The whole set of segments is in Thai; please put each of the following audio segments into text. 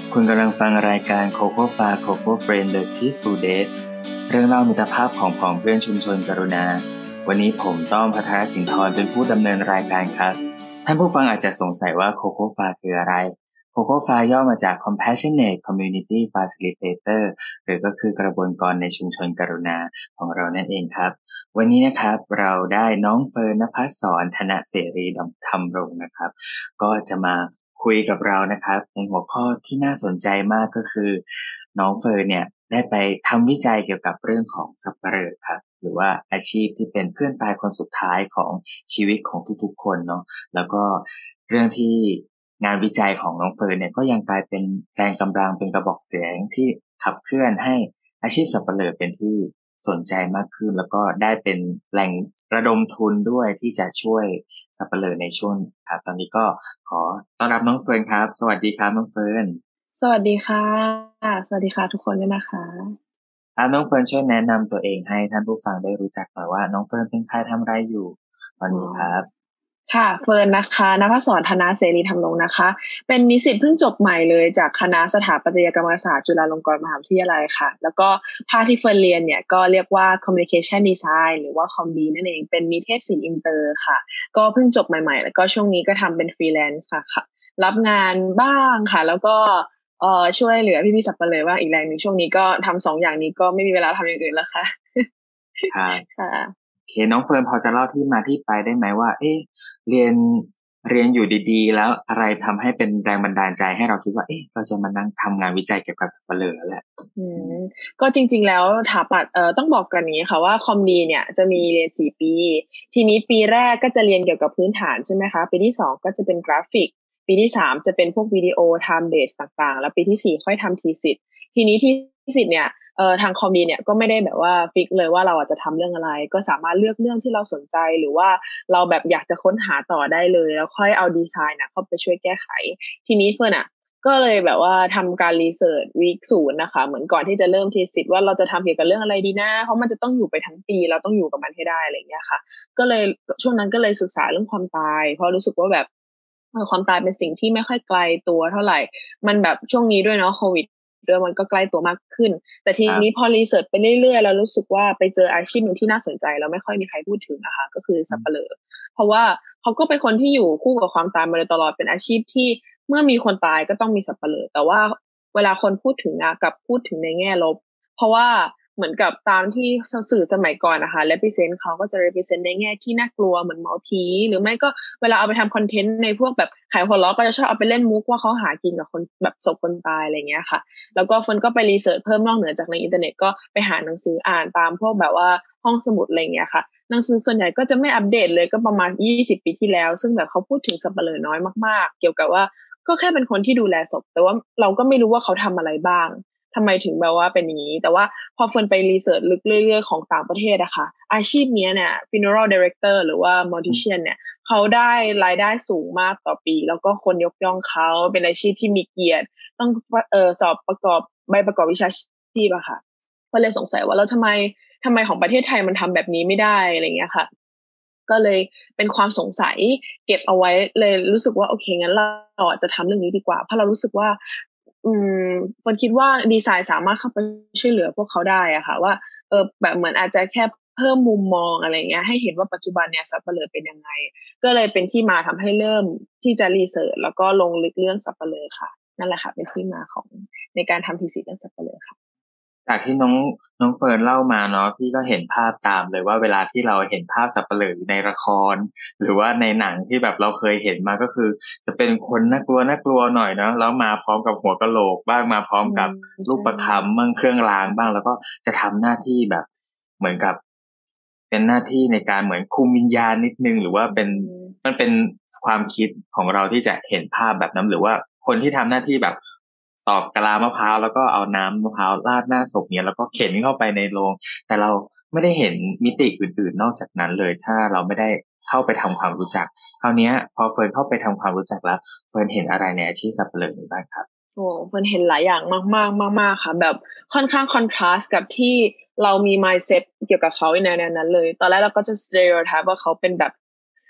คุณกำลังฟังรายการ Coco Fa Coco Friend The Peaceful Date เรื่องเล่ามิตรภาพของผองเพื่อนชุมชนกรุณาวันนี้ผมต้อม ภัทรสินธรเป็นผู้ดำเนินรายการครับท่านผู้ฟังอาจจะสงสัยว่า Coco Fa คืออะไร Coco Fa ย่อมาจาก Compassionate Community Facilitator หรือก็คือกระบวนการในชุมชนกรุณาของเรานั่นเองครับวันนี้นะครับเราได้น้องเฟิร์น ณภัสสร ธนเสรีธรรมรงค์นะครับก็จะมาคุยกับเรานะครับในหัวข้อที่น่าสนใจมากก็คือน้องเฟิร์นเนี่ยได้ไปทำวิจัยเกี่ยวกับเรื่องของสับปะเหร่อครับหรือว่าอาชีพที่เป็นเพื่อนตายคนสุดท้ายของชีวิตของทุกๆคนเนาะแล้วก็เรื่องที่งานวิจัยของน้องเฟิร์นเนี่ยก็ยังกลายเป็นแรงกำลังเป็นกระบอกเสียงที่ขับเคลื่อนให้อาชีพสับปะเหร่อเป็นที่สนใจมากขึ้นแล้วก็ได้เป็นแหล่งระดมทุนด้วยที่จะช่วยสับปะเหร่อในช่วงครับตอนนี้ก็ขอต้อนรับน้องเฟิร์นครับสวัสดีครับน้องเฟิร์นสวัสดีค่ะสวัสดีค่ะทุกคนด้วยนะคะน้องเฟิร์นช่วยแนะนำตัวเองให้ท่านผู้ฟังได้รู้จักหน่อยว่าน้องเฟิร์นเป็นใครทำอะไรอยู่ตอนนี้ครับค่ะเฟิร์นนะคะณภัสสร ธนเสรีธรรมรงค์นะคะเป็นนิสิตเพิ่งจบใหม่เลยจากคณะสถาปัตยกรรมศาสตร์จุฬาลงกรณ์มหาวิทยาลัยค่ะแล้วก็ภาคที่เฟิร์นเรียนเนี่ยก็เรียกว่า Communication Design หรือว่า ComD นั่นเองเป็นนิเทศศิลป์อินเตอร์ค่ะก็เพิ่งจบใหม่ๆแล้วก็ช่วงนี้ก็ทำเป็นฟรีแลนซ์ค่ะรับงานบ้างค่ะแล้วก็ช่วยเหลือพี่ๆสับปะเหร่อบ้างอีกแรงนึงช่วงนี้ก็ทำ2อย่างนี้ก็ไม่มีเวลาทำอย่างอื่นแล้วค่ะครับค่ะโอเคน้องเฟิร์นพอจะเล่าที่มาที่ไปได้ไหมว่าเรียนเรียนอยู่ดีๆแล้วอะไรทำให้เป็นแรงบันดาลใจให้เราคิดว่าเราจะมานั่งทำงานวิจัยเกี่ยวกับสับปะเหร่อแหละก็จริงๆแล้วถาปัดต้องบอกกันอย่างนี้ค่ะว่าคอมดีเนี่ยจะมีเรียน4ปีทีนี้ปีแรกก็จะเรียนเกี่ยวกับพื้นฐานใช่ไหมคะปีที่2ก็จะเป็นกราฟิกปีที่3จะเป็นพวกวิดีโอไทม์เบสต่างๆแล้วปีที่4ค่อยทำทีสิทธ์ทีนี้ทีสิทธ์เนี่ยทางคอมดีเนี่ยก็ไม่ได้แบบว่าฟิกเลยว่าเราจะทำเรื่องอะไรก็สามารถเลือกเรื่องที่เราสนใจหรือว่าเราแบบอยากจะค้นหาต่อได้เลยแล้วค่อยเอาดีไซน์เข้าไปช่วยแก้ไขทีนี้เฟิร์นก็เลยแบบว่าทำการรีเสิร์ชวีคศูนย์นะคะเหมือนก่อนที่จะเริ่มทีสิทธ์ว่าเราจะทำเกี่ยวกับเรื่องอะไรดีนะเพราะมันจะต้องอยู่ไปทั้งปีเราต้องอยู่กับมันให้ได้อะไรอย่างเงี้ยค่ะก็เลยช่วงนั้นก็เลยศึกษาเรื่องความตายเพราะรู้สึกว่าแบบความตายเป็นสิ่งที่ไม่ค่อยไกลตัวเท่าไหร่มันแบบช่วงนี้ด้วยเนาะโควิดด้วยมันก็ใกล้ตัวมากขึ้นแต่ทีนี้พอรีเสิร์ชไปเรื่อยๆแล้วรู้สึกว่าไปเจออาชีพหนึ่งที่น่าสนใจแล้วไม่ค่อยมีใครพูดถึงนะคะก็คือสับปะเหร่อเพราะว่าเขาก็เป็นคนที่อยู่คู่กับความตายมาโดยตลอดเป็นอาชีพที่เมื่อมีคนตายก็ต้องมีสับปะเหร่อแต่ว่าเวลาคนพูดถึงกับพูดถึงในแง่ลบเพราะว่าเหมือนกับตามที่สื่อสมัยก่อนนะคะ represent เขาก็จะ represent ในแง่ที่น่ากลัวเหมือนหมอผีหรือไม่ก็เวลาเอาไปทำคอนเทนต์ในพวกแบบขายหัวเราะก็จะชอบเอาไปเล่นมุกว่าเขาหากินกับคนแบบศพคนตายอะไรเงี้ยค่ะแล้วก็เฟิร์นก็ไปรีเสิร์ชเพิ่มนอกเหนือจากในอินเทอร์เน็ตก็ไปหาหนังสืออ่านตามพวกแบบว่าห้องสมุดอะไรเงี้ยค่ะหนังสือส่วนใหญ่ก็จะไม่อัปเดตเลยก็ประมาณ20ปีที่แล้วซึ่งแบบเขาพูดถึงสับปะเหร่อน้อยมากๆเกี่ยวกับว่าก็แค่เป็นคนที่ดูแลศพแต่ว่าเราก็ไม่รู้ว่าเขาทำอะไรบ้างทำไมถึงแบบว่าเป็นอย่างนี้แต่ว่าพอเฟิร์นไปรีเสิร์ชลึกเรื่อยๆของต่างประเทศอะค่ะอาชีพนี้เนี่ย funeral director หรือว่า mortician เนี่ยเขาได้รายได้สูงมากต่อปีแล้วก็คนยกย่องเขาเป็นอาชีพที่มีเกียรติต้องสอบประกอบใบประกอบวิชาชีพอะค่ะก็เลยสงสัยว่าแล้วทำไมของประเทศไทยมันทำแบบนี้ไม่ได้อะไรเงี้ยค่ะก็เลยเป็นความสงสัยเก็บเอาไว้เลยรู้สึกว่าโอเคงั้นเราจะทำเรื่องนี้ดีกว่าเพราะเรารู้สึกว่าอืฝนคิดว่าดีไซน์สามารถเข้าไปช่วยเหลือพวกเขาได้อะค่ะว่าแบบเหมือนอาจจะแค่เพิ่มมุมมองอะไรเงี้ยให้เห็นว่าปัจจุบันเนี่ยสับปะเหร่อเป็นยังไงก็เลยเป็นที่มาทำให้เริ่มที่จะรีเสิร์ชแล้วก็ลงลึกเรื่องสับปะเหร่อค่ะนั่นแหละค่ะเป็นที่มาของในการทำทีสิทธ์เรื่องสับปะเหร่อค่ะจากที่น้องเฟิร์นเล่ามาเนาะพี่ก็เห็นภาพตามเลยว่าเวลาที่เราเห็นภาพสัปเหร่อในละครหรือว่าในหนังที่แบบเราเคยเห็นมาก็คือจะเป็นคนน่ากลัวหน่อยเนาะแล้วมาพร้อมกับหัวกะโหลกบ้างมาพร้อมกับลูกประคำบ้างเครื่องรางบ้างแล้วก็จะทำหน้าที่แบบเหมือนกับเป็นหน้าที่ในการเหมือนคุมวิญญาณนิดนึงหรือว่ามันเป็นความคิดของเราที่จะเห็นภาพแบบนั้นหรือว่าคนที่ทำหน้าที่แบบตอกกะลามะพร้าวแล้วก็เอาน้ำมะพร้าวราดหน้าศพเนี่ยแล้วก็เข็นเข้าไปในโรงแต่เราไม่ได้เห็นมิติอื่นๆนอกจากนั้นเลยถ้าเราไม่ได้เข้าไปทำความรู้จักคราวนี้พอเฟิร์นเข้าไปทำความรู้จักแล้วเฟิร์นเห็นอะไรในอาชีพสับปะเหร่อนี้บ้างครับโอ้มันเห็นหลายอย่างมากๆมากๆค่ะแบบค่อนข้างคอนทราสต์กับที่เรามี mindset เกี่ยวกับเขาในแนวนั้นเลยตอนแรกเราก็จะ stereotype ว่าเขาเป็นแบบ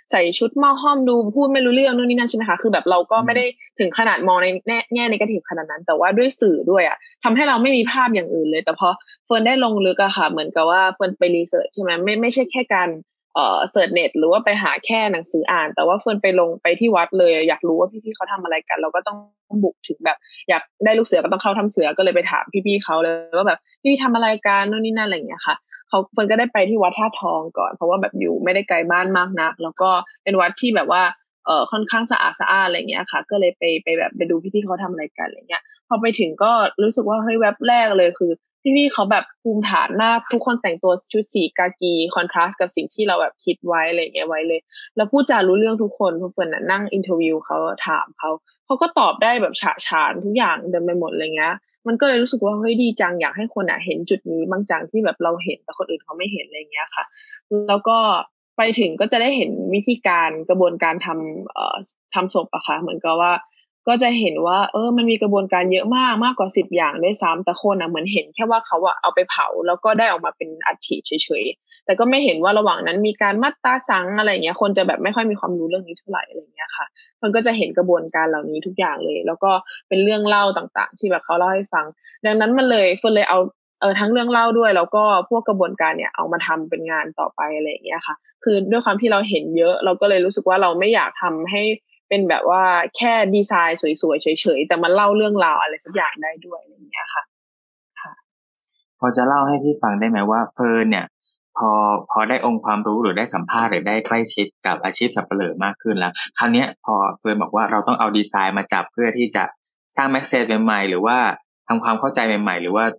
ใส่ชุดหม้อห้อมดูพูดไม่รู้เรื่องนู่นนี่นั่นใช่ไหมคะคือแบบเราก็ไม่ได้ถึงขนาดมองในแง่เนกาทีฟขนาดนั้นแต่ว่าด้วยสื่อด้วยอ่ะทำให้เราไม่มีภาพอย่างอื่นเลยแต่พอเฟิร์นได้ลงลึกอะค่ะเหมือนกับว่าเฟิร์นไปรีเสิร์ชใช่ไหมไม่ใช่แค่การเสิร์ชเน็ตหรือว่าไปหาแค่หนังสืออ่านแต่ว่าเฟิร์นไปลงไปที่วัดเลยอยากรู้ว่าพี่ๆเขาทำอะไรกันเราก็ต้องบุกถึงแบบอยากได้ลูกเสือก็ต้องเข้าถ้ำเสือก็เลยไปถามพี่ๆเขาเลยว่าแบบพี่ๆทำอะไรกันนู่นนี่นั่นอะไรอย่างเงี้ยค่ะเขาเฟิร์นก็ได้ไปที่วัดท่าทองก่อนเพราะว่าแบบอยู่ไม่ได้ไกลบ้านมากนักแล้วก็เป็นวัดที่แบบว่าค่อนข้างสะอาดสะอาดอะไรเงี้ยค่ะก็เลยไปแบบไปดูพี่ๆเขาทำอะไรกันอะไรเงี้ยพอไปถึงก็รู้สึกว่าเฮ้ยแว็บแรกเลยคือพี่ๆเขาแบบภูมิฐานมากทุกคนแต่งตัวชุดสีกากีคอนทราสต์กับสิ่งที่เราแบบคิดไว้อะไรเงี้ยไว้เลยแล้วพูดจารู้เรื่องทุกคนทุกคนน่ะนั่งอินเทอร์วิวเขาถามเขาก็ตอบได้แบบฉะฉานทุกอย่างเดินไปหมดอะไรเงี้ยมันก็เลยรู้สึกว่าเฮ้ยดีจังอยากให้คนอ่ะเห็นจุดนี้บางจังที่แบบเราเห็นแต่คนอื่นเขาไม่เห็นอะไรเงี้ยค่ะแล้วก็ไปถึงก็จะได้เห็นวิธีการกระบวนการทำศพอะค่ะเหมือนกับว่าก็จะเห็นว่ามันมีกระบวนการเยอะมากกว่า10อย่างด้วยซ้ำแต่คนอ่ะเหมือนเห็นแค่ว่าเขาอะเอาไปเผาแล้วก็ได้ออกมาเป็นอัฐิเฉยๆแต่ก็ไม่เห็นว่าระหว่างนั้นมีการมัดตาสังอะไรเงี้ยคนจะแบบไม่ค่อยมีความรู้เรื่องนี้เท่าไหร่อะไรเงี้ยค่ะมันก็จะเห็นกระบวนการเหล่านี้ทุกอย่างเลยแล้วก็เป็นเรื่องเล่าต่างๆที่แบบเขาเล่าให้ฟังดังนั้นมันเลยเฟิร์นเลยเอาทั้งเรื่องเล่าด้วยแล้วก็พวกกระบวนการเนี่ยเอามาทำเป็นงานต่อไปอะไรอย่างเงี้ยค่ะคือด้วยความที่เราเห็นเยอะเราก็เลยรู้สึกว่าเราไม่อยากทำให้เป็นแบบว่าแค่ดีไซน์สวยๆเฉยๆแต่มันเล่าเรื่องราวอะไรสักอย่างได้ด้วยอะไรอย่างเงี้ยค่ะค่ะพอจะเล่าให้พี่ฟังได้ไหมว่าเฟิร์นเนี่ยพอได้องค์ความรู้หรือได้สัมภาษณ์หรือได้ใกล้ชิดกับอาชีพสับปะเหร่อมากขึ้นแล้วคราวเนี้ยพอเฟิร์นบอกว่าเราต้องเอาดีไซน์มาจับเพื่อที่จะสร้างแมสเซจใหม่ๆหรือว่าทำความเข้าใจใหม่ๆหรือว่า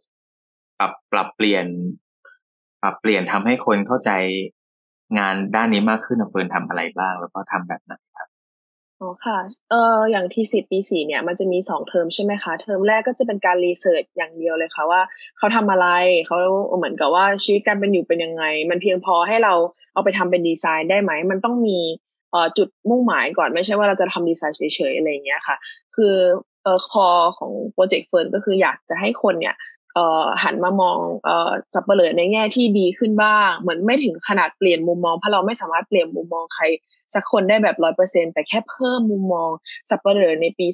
ปรับเปลี่ยนทำให้คนเข้าใจงานด้านนี้มากขึ้นเฟิร์นทำอะไรบ้างแล้วก็ทำแบบไหนครับอ๋อค่ะอย่างทีสิทธิ์ปี4เนี่ยมันจะมี2 เทอมใช่ไหมคะเทอมแรกก็จะเป็นการรีเสิร์ชอย่างเดียวเลยค่ะว่าเขาทำอะไรเขาเหมือนกับว่าชีวิตการเป็นอยู่เป็นยังไงมันเพียงพอให้เราเอาไปทำเป็นดีไซน์ได้ไหมมันต้องมีจุดมุ่งหมายก่อนไม่ใช่ว่าเราจะทำดีไซน์เฉยๆอะไรอย่างเงี้ยค่ะคือคอของโปรเจกต์เฟิร์นก็คืออยากจะให้คนเนี่ยหันมามองสับเปลือในแง่ที่ดีขึ้นบ้างเหมือนไม่ถึงขนาดเปลี่ยนมุมมองเพราะเราไม่สามารถเปลี่ยนมุมมองใครสักคนได้แบบ100%แต่แค่เพิ่มมุมมองสับเปลือในปี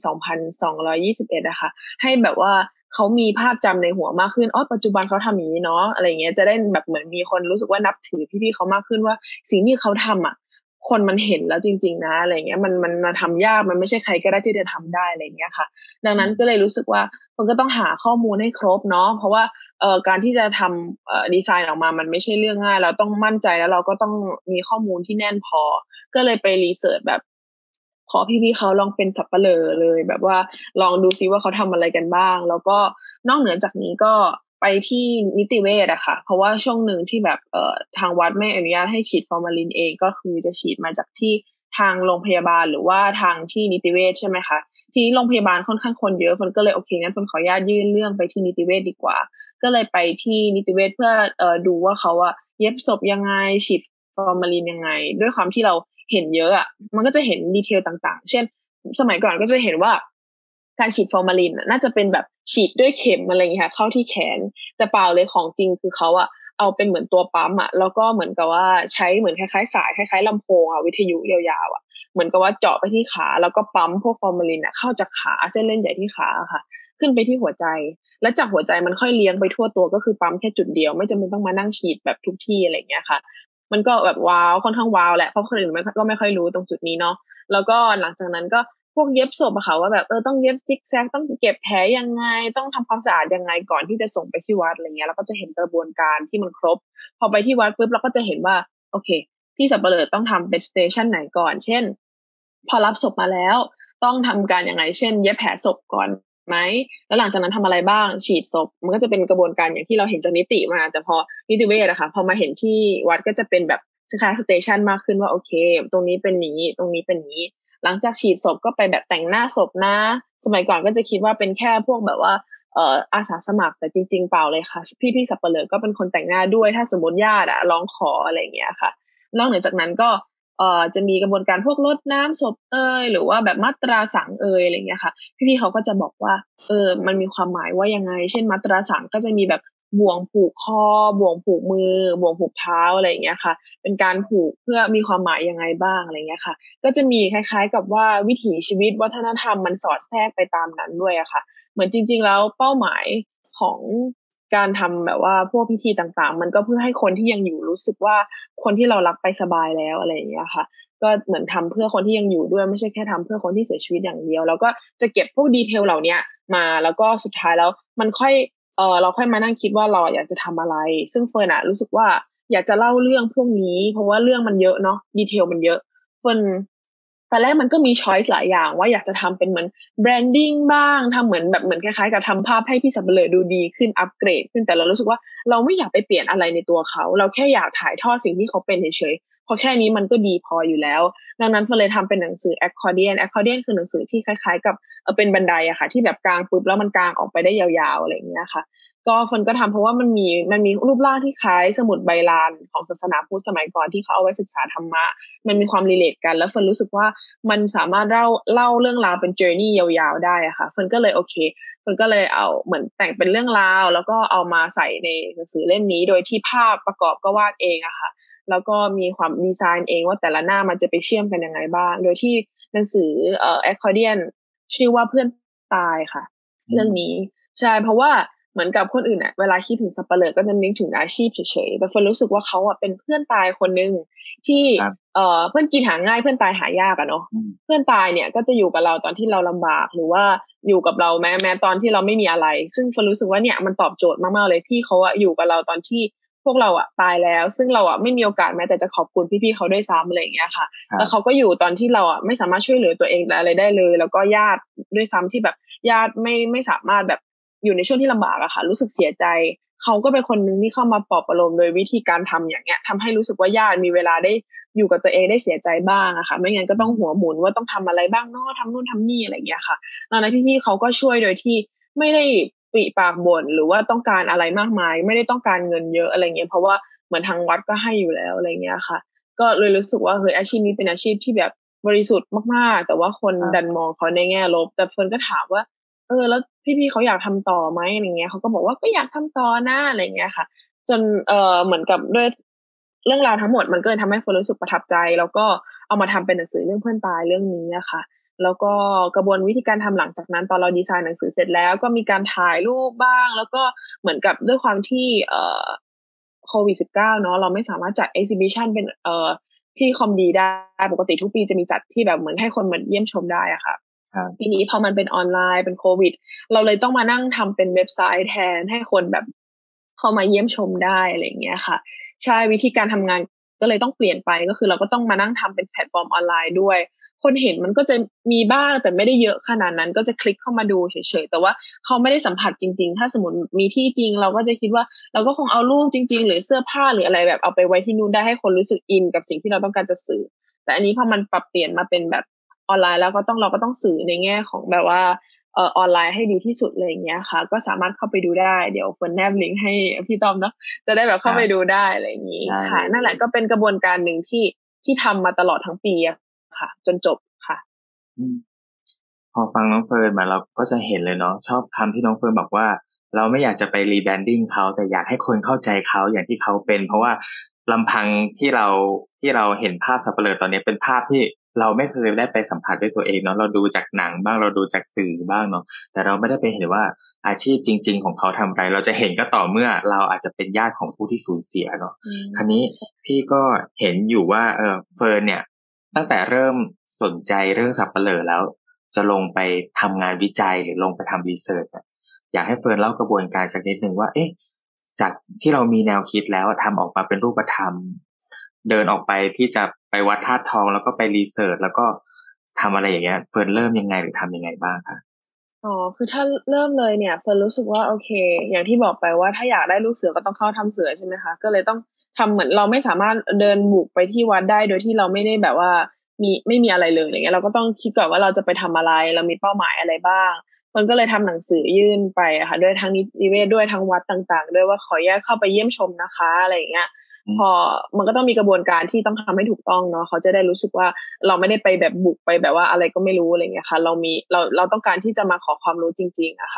2221อะค่ะให้แบบว่าเขามีภาพจำในหัวมากขึ้นปัจจุบันเขาทำอย่างนี้เนาะอะไรเงี้ยจะได้แบบเหมือนมีคนรู้สึกว่านับถือพี่ๆเขามากขึ้นว่าสิ่งที่เขาทำอะคนมันเห็นแล้วจริงๆนะอะไรเงี้ยมันมาทำยากมันไม่ใช่ใครก็ได้ที่จะทำได้อะไรเงี้ยค่ะดังนั้นก็เลยรู้สึกว่ามันก็ต้องหาข้อมูลให้ครบเนาะเพราะว่าการที่จะทำดีไซน์ออกมามันไม่ใช่เรื่องง่ายเราต้องมั่นใจแล้วเราก็ต้องมีข้อมูลที่แน่นพอก็เลยไปรีเสิร์ชแบบขอพี่ๆเขาลองเป็นสับปะเหร่อเลยแบบว่าลองดูซิว่าเขาทำอะไรกันบ้างแล้วก็นอกเหนือจากนี้ก็ไปที่นิติเวชอะค่ะเพราะว่าช่วงหนึ่งที่แบบทางวัดไม่อนุญาตให้ฉีดฟอร์มาลินเองก็คือจะฉีดมาจากที่ทางโรงพยาบาลหรือว่าทางที่นิติเวชใช่ไหมคะทีนี้โรงพยาบาลค่อนข้างคนเยอะคนก็เลยโอเคงั้นคนขออนุญาตยื่นเรื่องไปที่นิติเวชดีกว่าก็เลยไปที่นิติเวชเพื่อดูว่าเขาอะเย็บศพยังไงฉีดฟอร์มาลินยังไงด้วยความที่เราเห็นเยอะอะมันก็จะเห็นดีเทลต่างๆเช่นสมัยก่อนก็จะเห็นว่าการฉีดฟอร์มาลินน่าจะเป็นแบบฉีดด้วยเข็มอะไรอย่างเงี้ยค่ะเข้าที่แขนแต่เปล่าเลยของจริงคือเขาอะเอาเป็นเหมือนตัวปั๊มอะแล้วก็เหมือนกับว่าใช้เหมือนคล้ายๆสายคล้ายๆลำโพงอะวิทยุยาวๆอะเหมือนกับว่าเจาะไปที่ขาแล้วก็ปั๊มพวกฟอร์มาลินอะเข้าจากขาเส้นเลือดใหญ่ที่ขาค่ะขึ้นไปที่หัวใจแล้วจากหัวใจมันค่อยเลี้ยงไปทั่วตัวก็คือปั๊มแค่จุดเดียวไม่จำเป็นต้องมานั่งฉีดแบบทุกที่อะไรอย่างเงี้ยค่ะมันก็แบบว้าวค่อนข้างว้าวแหละเพราะคนอื่นก็ไม่ค่อยรู้ตรงจุดนี้เนาะแล้วก็หลังจากนั้นก็พวกเย็บศพอะค่ะว่าแบบต้องเย็บซิกแซกต้องเก็บแผลยังไงต้องทำความสะอาดยังไงก่อนที่จะส่งไปที่วัดอะไรเงี้ยแล้วก็จะเห็นกระบวนการที่มันครบพอไปที่วัดปุ๊บเราก็จะเห็นว่าโอเคพี่สับเปลือต้องทำเป็นสเตชันไหนก่อนเช่นพอรับศพมาแล้วต้องทำการยังไงเช่นเย็บแผลศพก่อนไหมแล้วหลังจากนั้นทำอะไรบ้างฉีดศพมันก็จะเป็นกระบวนการอย่างที่เราเห็นจากนิติมาแต่พอนิติเวชอะค่ะพอมาเห็นที่วัดก็จะเป็นแบบคล้ายๆสเตชันมากขึ้นว่าโอเคตรงนี้เป็นนี้ตรงนี้เป็นนี้หลังจากฉีดศพก็ไปแบบแต่งหน้าศพนะสมัยก่อนก็จะคิดว่าเป็นแค่พวกแบบว่าอาสาสมัครแต่จริงๆเปล่าเลยค่ะพี่ๆสับเปลือก็เป็นคนแต่งหน้าด้วยถ้าสมมติญาติอะร้องขออะไรอย่างเงี้ยค่ะนอกเหนือจากนั้นก็จะมีกระบวนการพวกรดน้ำศพหรือว่าแบบมัตราสังอะไรอย่างเงี้ยค่ะพี่ๆเขาก็จะบอกว่ามันมีความหมายว่ายังไงเช่นมัตราสังก็จะมีแบบบ่วงผูกคอบ่วงผูกมือบ่วงผูกเท้าอะไรอย่างเงี้ยค่ะเป็นการผูกเพื่อมีความหมายยังไงบ้างอะไรเงี้ยค่ะก็จะมีคล้ายๆกับว่าวิถีชีวิตวัฒนธรรมมันสอดแทรกไปตามนั้นด้วยอะค่ะเหมือนจริงๆแล้วเป้าหมายของการทำแบบว่าพวกพิธีต่างๆมันก็เพื่อให้คนที่ยังอยู่รู้สึกว่าคนที่เรารักไปสบายแล้วอะไรอย่างเงี้ยค่ะก็เหมือนทำเพื่อคนที่ยังอยู่ด้วยไม่ใช่แค่ทำเพื่อคนที่เสียชีวิตอย่างเดียวแล้วก็จะเก็บพวกดีเทลเหล่านี้มาแล้วก็สุดท้ายแล้วมันค่อยเราค่อยมานั่งคิดว่าเราอยากจะทำอะไรซึ่งเฟิร์นอะรู้สึกว่าอยากจะเล่าเรื่องพวกนี้เพราะว่าเรื่องมันเยอะเนาะดีเทลมันเยอะเฟิร์นตอนแรกมันก็มีช้อยส์หลายอย่างว่าอยากจะทำเป็นเหมือนแบรนดิ้งบ้างทำเหมือนแบบเหมือนคล้ายๆกับทำภาพให้พี่สับเปลือดูดีขึ้นอัปเกรดขึ้นแต่เรารู้สึกว่าเราไม่อยากไปเปลี่ยนอะไรในตัวเขาเราแค่อยากถ่ายทอดสิ่งที่เขาเป็นเฉยๆเพราะแค่นี้มันก็ดีพออยู่แล้วดังนั้นเฟิร์นเลยทำเป็นหนังสือ accordion คือหนังสือที่คล้ายๆกับเป็นบันไดอะค่ะที่แบบกางปุ๊บแล้วมันกางออกไปได้ยาวๆอะไรอย่างเงี้ยค่ะก็คนก็ทำเพราะว่ามันมีรูปร่างที่คล้ายสมุดใบลานของศาสนาพุทธสมัยก่อนที่เขาเอาไว้ศึกษาธรรมะมันมีความรีเลทกันแล้วเฟิร์นรู้สึกว่ามันสามารถเล่าเรื่องราวเป็น journey ยาวๆได้อะค่ะเฟิร์นก็เลยโอเคเฟิร์นก็เลยเอาเหมือนแต่งเป็นเรื่องราวแล้วก็เอามาใส่ในหนังสือเล่มนี้โดยที่ภาพประกอบก็วาดเองอะค่ะแล้วก็มีความดีไซน์เองว่าแต่ละหน้ามันจะไปเชื่อมกันยังไงบ้างโดยที่หนังสือaccordion ชื่อว่าเพื่อนตายค่ะเรื่องนี้ใช่เพราะว่าเหมือนกับคนอื่นอะเวลาคิดถึงสับปะเหร่อก็จะนึกถึงอาชีพเฉยๆแต่เฟิร์นรู้สึกว่าเขาอะเป็นเพื่อนตายคนหนึ่งที่เพื่อนกินหาง่ายเพื่อนตายหายากอะเนาะเพื่อนตายเนี่ยก็จะอยู่กับเราตอนที่เราลำบากหรือว่าอยู่กับเราแม้ตอนที่เราไม่มีอะไรซึ่งเฟิร์นรู้สึกว่าเนี่ยมันตอบโจทย์มากๆเลยพี่เขาอะอยู่กับเราตอนที่พวกเราอะตายแล้วซึ่งเราอะไม่มีโอกาสแม้แต่จะขอบคุณพี่ๆเขาด้วยซ้ำอะไรอย่างเงี้ยค่ะแล้วเขาก็อยู่ตอนที่เราอะไม่สามารถช่วยเหลือตัวเองอะไรได้เลยแล้วก็ญาติด้วยซ้ำที่แบบญาติไม่สามารถแบบอยู่ในช่วงที่ลำบากอะค่ะรู้สึกเสียใจเขาก็เป็นคนนึงที่เข้ามาปลอบประโลมโดยวิธีการทำอย่างเงี้ยทำให้รู้สึกว่าญาติมีเวลาได้อยู่กับตัวเองได้เสียใจบ้างอะค่ะไม่งั้นก็ต้องหัวหมุนว่าต้องทำอะไรบ้างเนาะทำนู่นทำนี่อะไรอย่างเงี้ยค่ะตอนนั้นพี่ๆเขาก็ช่วยโดยที่ไม่ได้ปริปากบ่นหรือว่าต้องการอะไรมากมายไม่ได้ต้องการเงินเยอะอะไรเงี้ยเพราะว่าเหมือนทางวัดก็ให้อยู่แล้วอะไรเงี้ยค่ะก็เลยรู้สึกว่าเฮ้ยอาชีพนี้เป็นอาชีพที่แบบบริสุทธิ์มากๆแต่ว่าคนดันมองเขาในแง่ลบแต่เฟิร์นก็ถามว่าแล้วพี่ๆเขาอยากทำต่อไหมอะไรเงี้ยเขาก็บอกว่าก็อยากทำต่อนะอะไรเงี้ยค่ะจนเหมือนกับด้วยเรื่องราวทั้งหมดมันก็เลยทำให้เฟิร์นรู้สึกประทับใจแล้วก็เอามาทำเป็นหนังสือเรื่องเพื่อนตายเรื่องนี้อะค่ะแล้วก็กระบวนวิธีการทำหลังจากนั้นตอนเราดีไซน์หนังสือเสร็จแล้วก็มีการถ่ายรูปบ้างแล้วก็เหมือนกับด้วยความที่โควิด-19เนาะเราไม่สามารถจัด exhibition เป็นที่คอมดีได้ปกติทุกปีจะมีจัดที่แบบเหมือนให้คนมาเยี่ยมชมได้อะค่ะปีนี้พอมันเป็นออนไลน์เป็นโควิดเราเลยต้องมานั่งทำเป็นเว็บไซต์แทนให้คนแบบเข้ามาเยี่ยมชมได้อะไรอย่างเงี้ยค่ะใช่วิธีการทำงานก็เลยต้องเปลี่ยนไปก็คือเราก็ต้องมานั่งทำเป็นแพลตฟอร์มออนไลน์ด้วยคนเห็นมันก็จะมีบ้างแต่ไม่ได้เยอะขนาดนั้นก็จะคลิกเข้ามาดูเฉยๆแต่ว่าเขาไม่ได้สัมผัสจริงๆถ้าสมมติมีที่จริงเราก็จะคิดว่าเราก็คงเอารูปจริงๆหรือเสื้อผ้าหรืออะไรแบบเอาไปไว้ที่นู่นได้ให้คนรู้สึกอินกับสิ่งที่เราต้องการจะสื่อแต่อันนี้พอมันปรับเปลี่ยนมาเป็นแบบออนไลน์แล้วเราก็ต้องสื่อในแง่ของแบบว่าออนไลน์ให้ดีที่สุดเลยอย่างเงี้ยค่ะก็สามารถเข้าไปดูได้เดี๋ยวเฟิร์นแนบลิงก์ให้พี่ต้อมเนาะจะได้แบบเข้าไปดูได้อะไรอย่างงี้ค่ะนั่นแหละก็เป็นกระบวนการหนึ่งที่ทำมาตลอดทั้งปีอะค่ะจนจบค่ะพอฟังน้องเฟิร์นมาเราก็จะเห็นเลยเนาะชอบคำที่น้องเฟิร์นบอกว่าเราไม่อยากจะไปรีแบรนดิ้งเขาแต่อยากให้คนเข้าใจเขาอย่างที่เขาเป็นเพราะว่าลำพังที่เราเห็นภาพสัปเหร่อตอนนี้เป็นภาพที่เราไม่เคยได้ไปสัมผัสด้วยตัวเองเนาะเราดูจากหนังบ้างเราดูจากสื่อบ้างเนาะแต่เราไม่ได้ไปเห็นว่าอาชีพจริงๆของเขาทำอะไรเราจะเห็นก็ต่อเมื่อเราอาจจะเป็นญาติของผู้ที่สูญเสียเนาะคราวนี้พี่ก็เห็นอยู่ว่าเฟิร์นเนี่ยตั้งแต่เริ่มสนใจเรื่องสัปเหร่อแล้วจะลงไปทำงานวิจัยหรือลงไปทำรีเสิร์ชอยากให้เฟิร์นเล่ากระบวนการสักนิดหนึ่งว่าจากที่เรามีแนวคิดแล้วทำออกมาเป็นรูปธรรมเดินออกไปที่จะไปวัดธาตุทองแล้วก็ไปรีเสิร์ชแล้วก็ทำอะไรอย่างเงี้ยเฟิร์นเริ่มยังไงหรือทำยังไงบ้างคะคือถ้าเริ่มเลยเนี่ยเฟิร์นรู้สึกว่าโอเคอย่างที่บอกไปว่าถ้าอยากได้ลูกเสือก็ต้องเข้าถ้ำเสือใช่ไหมคะก็เลยต้องทำเหมือนเราไม่สามารถเดินบุกไปที่วัดได้โดยที่เราไม่ได้แบบว่าไม่มีอะไรเลยอย่างเงี้ยเราก็ต้องคิดก่อนว่าเราจะไปทำอะไรเรามีเป้าหมายอะไรบ้างเฟิร์นก็เลยทำหนังสือยื่นไปอะค่ะด้วยทั้งนิเวศด้วยทั้งวัดต่างๆด้วยว่าขออนุญาตเข้าไปเยี่ยมชมนะคะอะไรอย่างเงี้ย พอมันก็ต้องมีกระบวนการที่ต้องทำให้ถูกต้องเนาะเขาจะได้รู้สึกว่าเราไม่ได้ไปแบบบุกไปแบบว่าอะไรก็ไม่รู้อะไรเงี้ยค่ะเราต้องการที่จะมาขอความรู้จริงๆอะค่ะ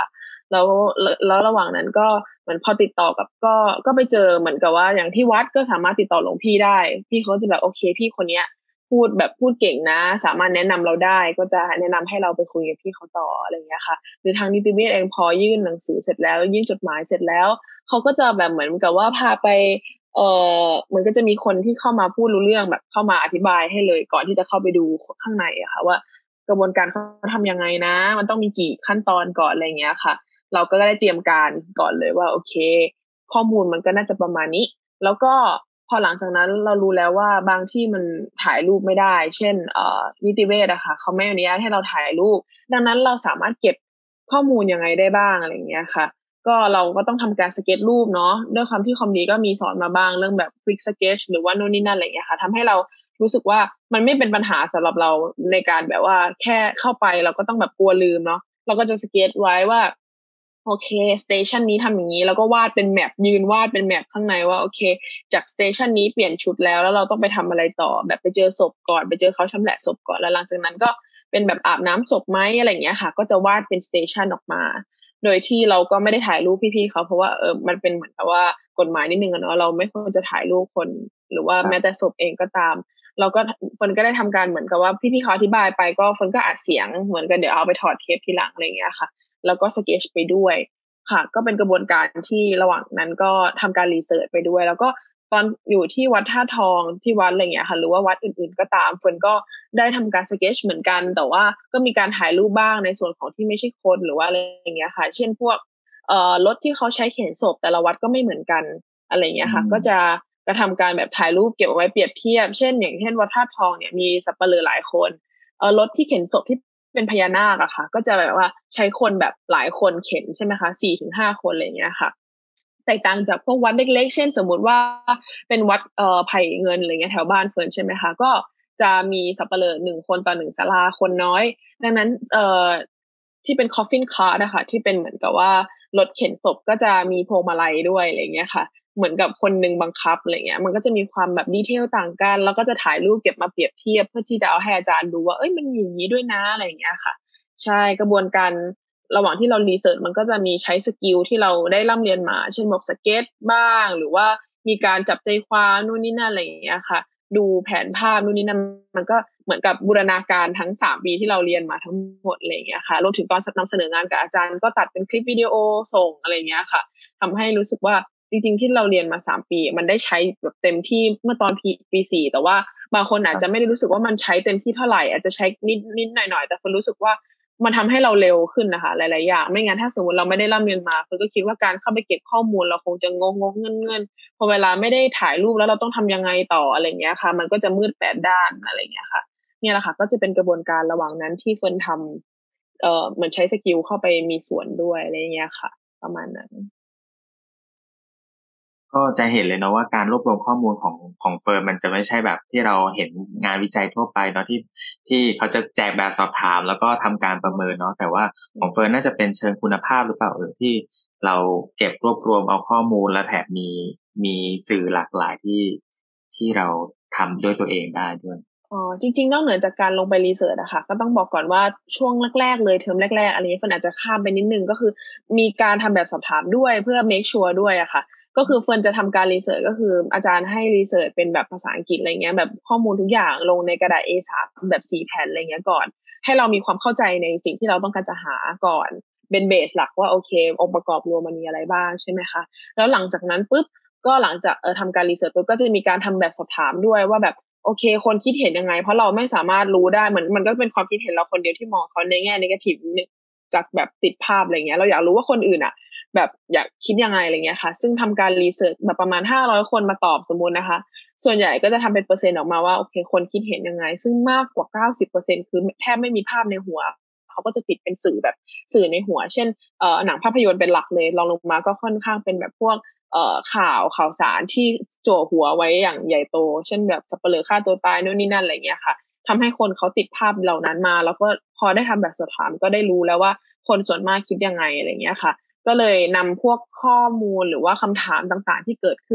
แล้วแล้วระหว่างนั้นก็เหมือนพอติดต่อกับก็ไปเจอเหมือนกับว่าอย่างที่วัดก็สามารถติดต่อหลวงพี่ได้พี่เขาจะแบบโอเคพี่คนเนี้ยพูดเก่งนะสามารถแนะนำเราได้ก็จะแนะนำให้เราไปคุยกับพี่เขาต่ออะไรอย่างเงี้ยค่ะหรือทางนิติเวชเองพอยื่นหนังสือเสร็จแล้วยื่นจดหมายเสร็จแล้วเขาก็จะแบบเหมือนกับว่าพาไปมันก็จะมีคนที่เข้ามาพูดรู้เรื่องแบบเข้ามาอธิบายให้เลยก่อนที่จะเข้าไปดูข้างในอะค่ะว่ากระบวนการเขาทำยังไงนะมันต้องมีกี่ขั้นตอนก่อนอะไรเงี้ยค่ะเราก็ได้เตรียมการก่อนเลยว่าโอเคข้อมูลมันก็น่าจะประมาณนี้แล้วก็พอหลังจากนั้นเรารู้แล้วว่าบางที่มันถ่ายรูปไม่ได้เช่นนิติเวชอะค่ะเขาไม่อนุญาตให้เราถ่ายรูปดังนั้นเราสามารถเก็บข้อมูลยังไงได้บ้างอะไรเงี้ยค่ะ ก็เราก็ต้องทำการสเก็ตรูปเนาะด้วยความที่คอมดีก็มีสอนมาบ้างเรื่องแบบ quick sketch หรือว่าโน่นนี่นั่นอะไรอย่างเงี้ยค่ะทำให้เรารู้สึกว่ามันไม่เป็นปัญหาสำหรับเราในการแบบว่าแค่เข้าไปเราก็ต้องแบบกลัวลืมเนาะเราก็จะสเก็ตไว้ว่าโอเคสเตชันนี้ทำอย่างนี้แล้วก็วาดเป็นแมปยืนวาดเป็นแมปข้างในว่าโอเคจากสเตชันนี้เปลี่ยนชุดแล้วเราต้องไปทำอะไรต่อแบบไปเจอศพก่อนไปเจอเขาชำแหละศพก่อนแล้วหลังจากนั้นก็เป็นแบบอาบน้ำศพไหมอะไรอย่างเงี้ยค่ะก็จะวาดเป็นสเตชันออกมา โดยที่เราก็ไม่ได้ถ่ายรูปพี่ๆเขาเพราะว่ามันเป็นเหมือนกับว่ากฎหมายนิดนึงอะเนาะเราไม่ควรจะถ่ายรูปคนหรือว่าแม้แต่ศพเองก็ตามเราก็ฝนก็ได้ทำการเหมือนกับว่าพี่ๆเขาอธิบายไปก็ฝนก็อัดเสียงเหมือนกันเดี๋ยวเอาไปถอดเทปทีหลังอะไรอย่างเงี้ยค่ะแล้วก็สเก็ตไปด้วยค่ะก็เป็นกระบวนการที่ระหว่างนั้นก็ทำการรีเสิร์ชไปด้วยแล้วก็ตอนอยู่ที่วัดท่าทองที่วัดอะไรเงี้ยค่ะหรือว่าวัดอื่นๆก็ตามฝนก็ได้ทำการสเก็ตเหมือนกันแต่ว่าก็มีการถ่ายรูปบ้างในส่วนของที่ไม่ใช่คนหรือว่าอะไรอย่างเงี้ยค่ะเช่นพวกรถที่เขาใช้เข็นศพแต่ละวัดก็ไม่เหมือนกันอะไรอย่างเงี้ยค่ะก็จะกระทำการแบบถ่ายรูปเก็บเอาไว้เปรียบเทียบเช่นอย่างเช่นวัดธาตุทองเนี่ยมีสัปเหร่อหลายคนรถที่เข็นศพที่เป็นพญานาคอะค่ะก็จะแบบว่าใช้คนแบบหลายคนเข็นใช่ไหมคะ4 ถึง 5 คนอะไรอย่างเงี้ยค่ะแตกต่างจากพวกวัดเล็กๆเช่นสมมุติว่าเป็นวัดไผ่เงินอะไรเงี้ยแถวบ้านเฟิร์นใช่ไหมคะก็จะมีสัปเหร่อ1 คนต่อ1 ศาลาคนน้อยดังนั้นที่เป็น coffin cart นะคะที่เป็นเหมือนกับว่ารถเข็นศพก็จะมีพวงมาลัยด้วยอะไรเงี้ยค่ะเหมือนกับคนหนึ่งบังคับอะไรเงี้ยมันก็จะมีความแบบดีเทลต่างกันแล้วก็จะถ่ายรูปเก็บมาเปรียบเทียบเพื่อที่จะเอาให้อาจารย์ดูว่าเอ้ยมันมีอย่างนี้ด้วยนะอะไรอย่างเงี้ยค่ะใช่กระบวนการระหว่างที่เรารีเสิร์ชมันก็จะมีใช้สกิลที่เราได้ร่ำเรียนมาเช่นบอกสเก็ตบ้างหรือว่ามีการจับใจความนู่นนี่นั่นอะไรอย่างเงี้ยค่ะดูแผนภาพนู่นนี่นั่นมันก็เหมือนกับบูรณาการทั้ง3 ปีที่เราเรียนมาทั้งหมดอะไรอย่างเงี้ยค่ะรวมถึงตอนนำเสนองานกับอาจารย์ก็ตัดเป็นคลิปวิดีโอส่งอะไรอย่างเงี้ยค่ะ ทำให้รู้สึกว่าจริงๆที่เราเรียนมา3 ปีมันได้ใช้แบบเต็มที่เมื่อตอนปี 4แต่ว่าบางคนอาจจะไม่ได้รู้สึกว่ามันใช้เต็มที่เท่าไหร่อาจจะใช้นิดหน่อยๆแต่คนรู้สึกว่ามันทำให้เราเร็วขึ้นนะคะหลายๆอย่างไม่งั้นถ้าสมมติเราไม่ได้ร่ำเรียนมาคนก็คิดว่าการเข้าไปเก็บข้อมูลเราคงจะงกเงินพอเวลาไม่ได้ถ่ายรูปแล้วเราต้องทำยังไงต่ออะไรเงี้ยค่ะมันก็จะมืด8 ด้านอะไรเงี้ยค่ะเนี่ยแหละค่ะก็จะเป็นกระบวนการระหว่างนั้นที่เฟิร์นทำเหมือนใช้สกิลเข้าไปมีส่วนด้วยอะไรเงี้ยค่ะประมาณนั้นก็จะเห็นเลยเนาะว่าการรวบรวมข้อมูลของเฟิร์มมันจะไม่ใช่แบบที่เราเห็นงานวิจัยทั่วไปเนาะที่เขาจะแจกแบบสอบถามแล้วก็ทำการประเมินเนาะแต่ว่าของเฟิร์นน่าจะเป็นเชิงคุณภาพหรือเปล่าที่เราเก็บรวบรวมเอาข้อมูลและแถมมีสื่อหลากหลายที่เราทำด้วยตัวเองได้ด้วยอ๋อจริงๆนอกเหนือจากการลงไปรีเสิร์ชอะค่ะก็ต้องบอกก่อนว่าช่วงแรกๆเลยเทอมแรกๆอะไรเงี้ยเฟิร์นอาจจะข้ามไปนิดนึงก็คือมีการทำแบบสอบถามด้วยเพื่อ make sure ด้วยอะค่ะก็คือเฟิร์นจะทำการรีเสิร์ชก็คืออาจารย์ให้รีเสิร์ชเป็นแบบภาษาอังกฤษอะไรเงี้ยแบบข้อมูลทุกอย่างลงในกระดาษ A3 แบบ4 แผ่นอะไรเงี้ยก่อนให้เรามีความเข้าใจในสิ่งที่เราต้องการจะหาก่อนเป็นเบสหลักว่าโอเคองค์ประกอบรวมมันมีอะไรบ้างใช่ไหมคะแล้วหลังจากนั้นปุ๊บก็หลังจากทำการรีเสิร์ชปุ๊บก็จะมีการทำแบบสอบถามด้วยว่าแบบ โอเคคนคิดเห็นยังไงเพราะเราไม่สามารถรู้ได้เหมือนมันก็เป็นความคิดเห็นเราคนเดียวที่มองเขาในแง่นกาทีฟนึงจากแบบติดภาพอะไรเงี้ยเราอยากรู้ว่าคนอื่นอ่ะแบบอยากคิดยังไงอะไรเงี้ยค่ะซึ่งทำการรีเสิร์ชแบบประมาณ500 คนมาตอบสมมุตินะคะส่วนใหญ่ก็จะทำเป็นเปอร์เซ็นต์ออกมาว่าโอเคคนคิดเห็นยังไงซึ่งมากกว่า90%คือแทบไม่มีภาพในหัวเขาก็จะติดเป็นสื่อแบบสื่อในหัวเช่นหนังภาพยนตร์เป็นหลักเลยรองลงมาก็ค่อนข้างเป็นแบบพวก ข่าวสารที่โจหัวไว้อย่างใหญ่โตเช่นแบบสัปเหร่อฆ่าตัวตายโน่นนี่นั่นอะไรเงี้ยค่ะทำให้คนเขาติดภาพเหล่านั้นมาแล้วก็พอได้ทำแบบสอบถามก็ได้รู้แล้วว่าคนส่วนมากคิดยังไงอะไรเงี้ยค่ะก็เลยนำพวกข้อมูลหรือว่าคำถามต่างๆที่เกิดขึ้นน่ะ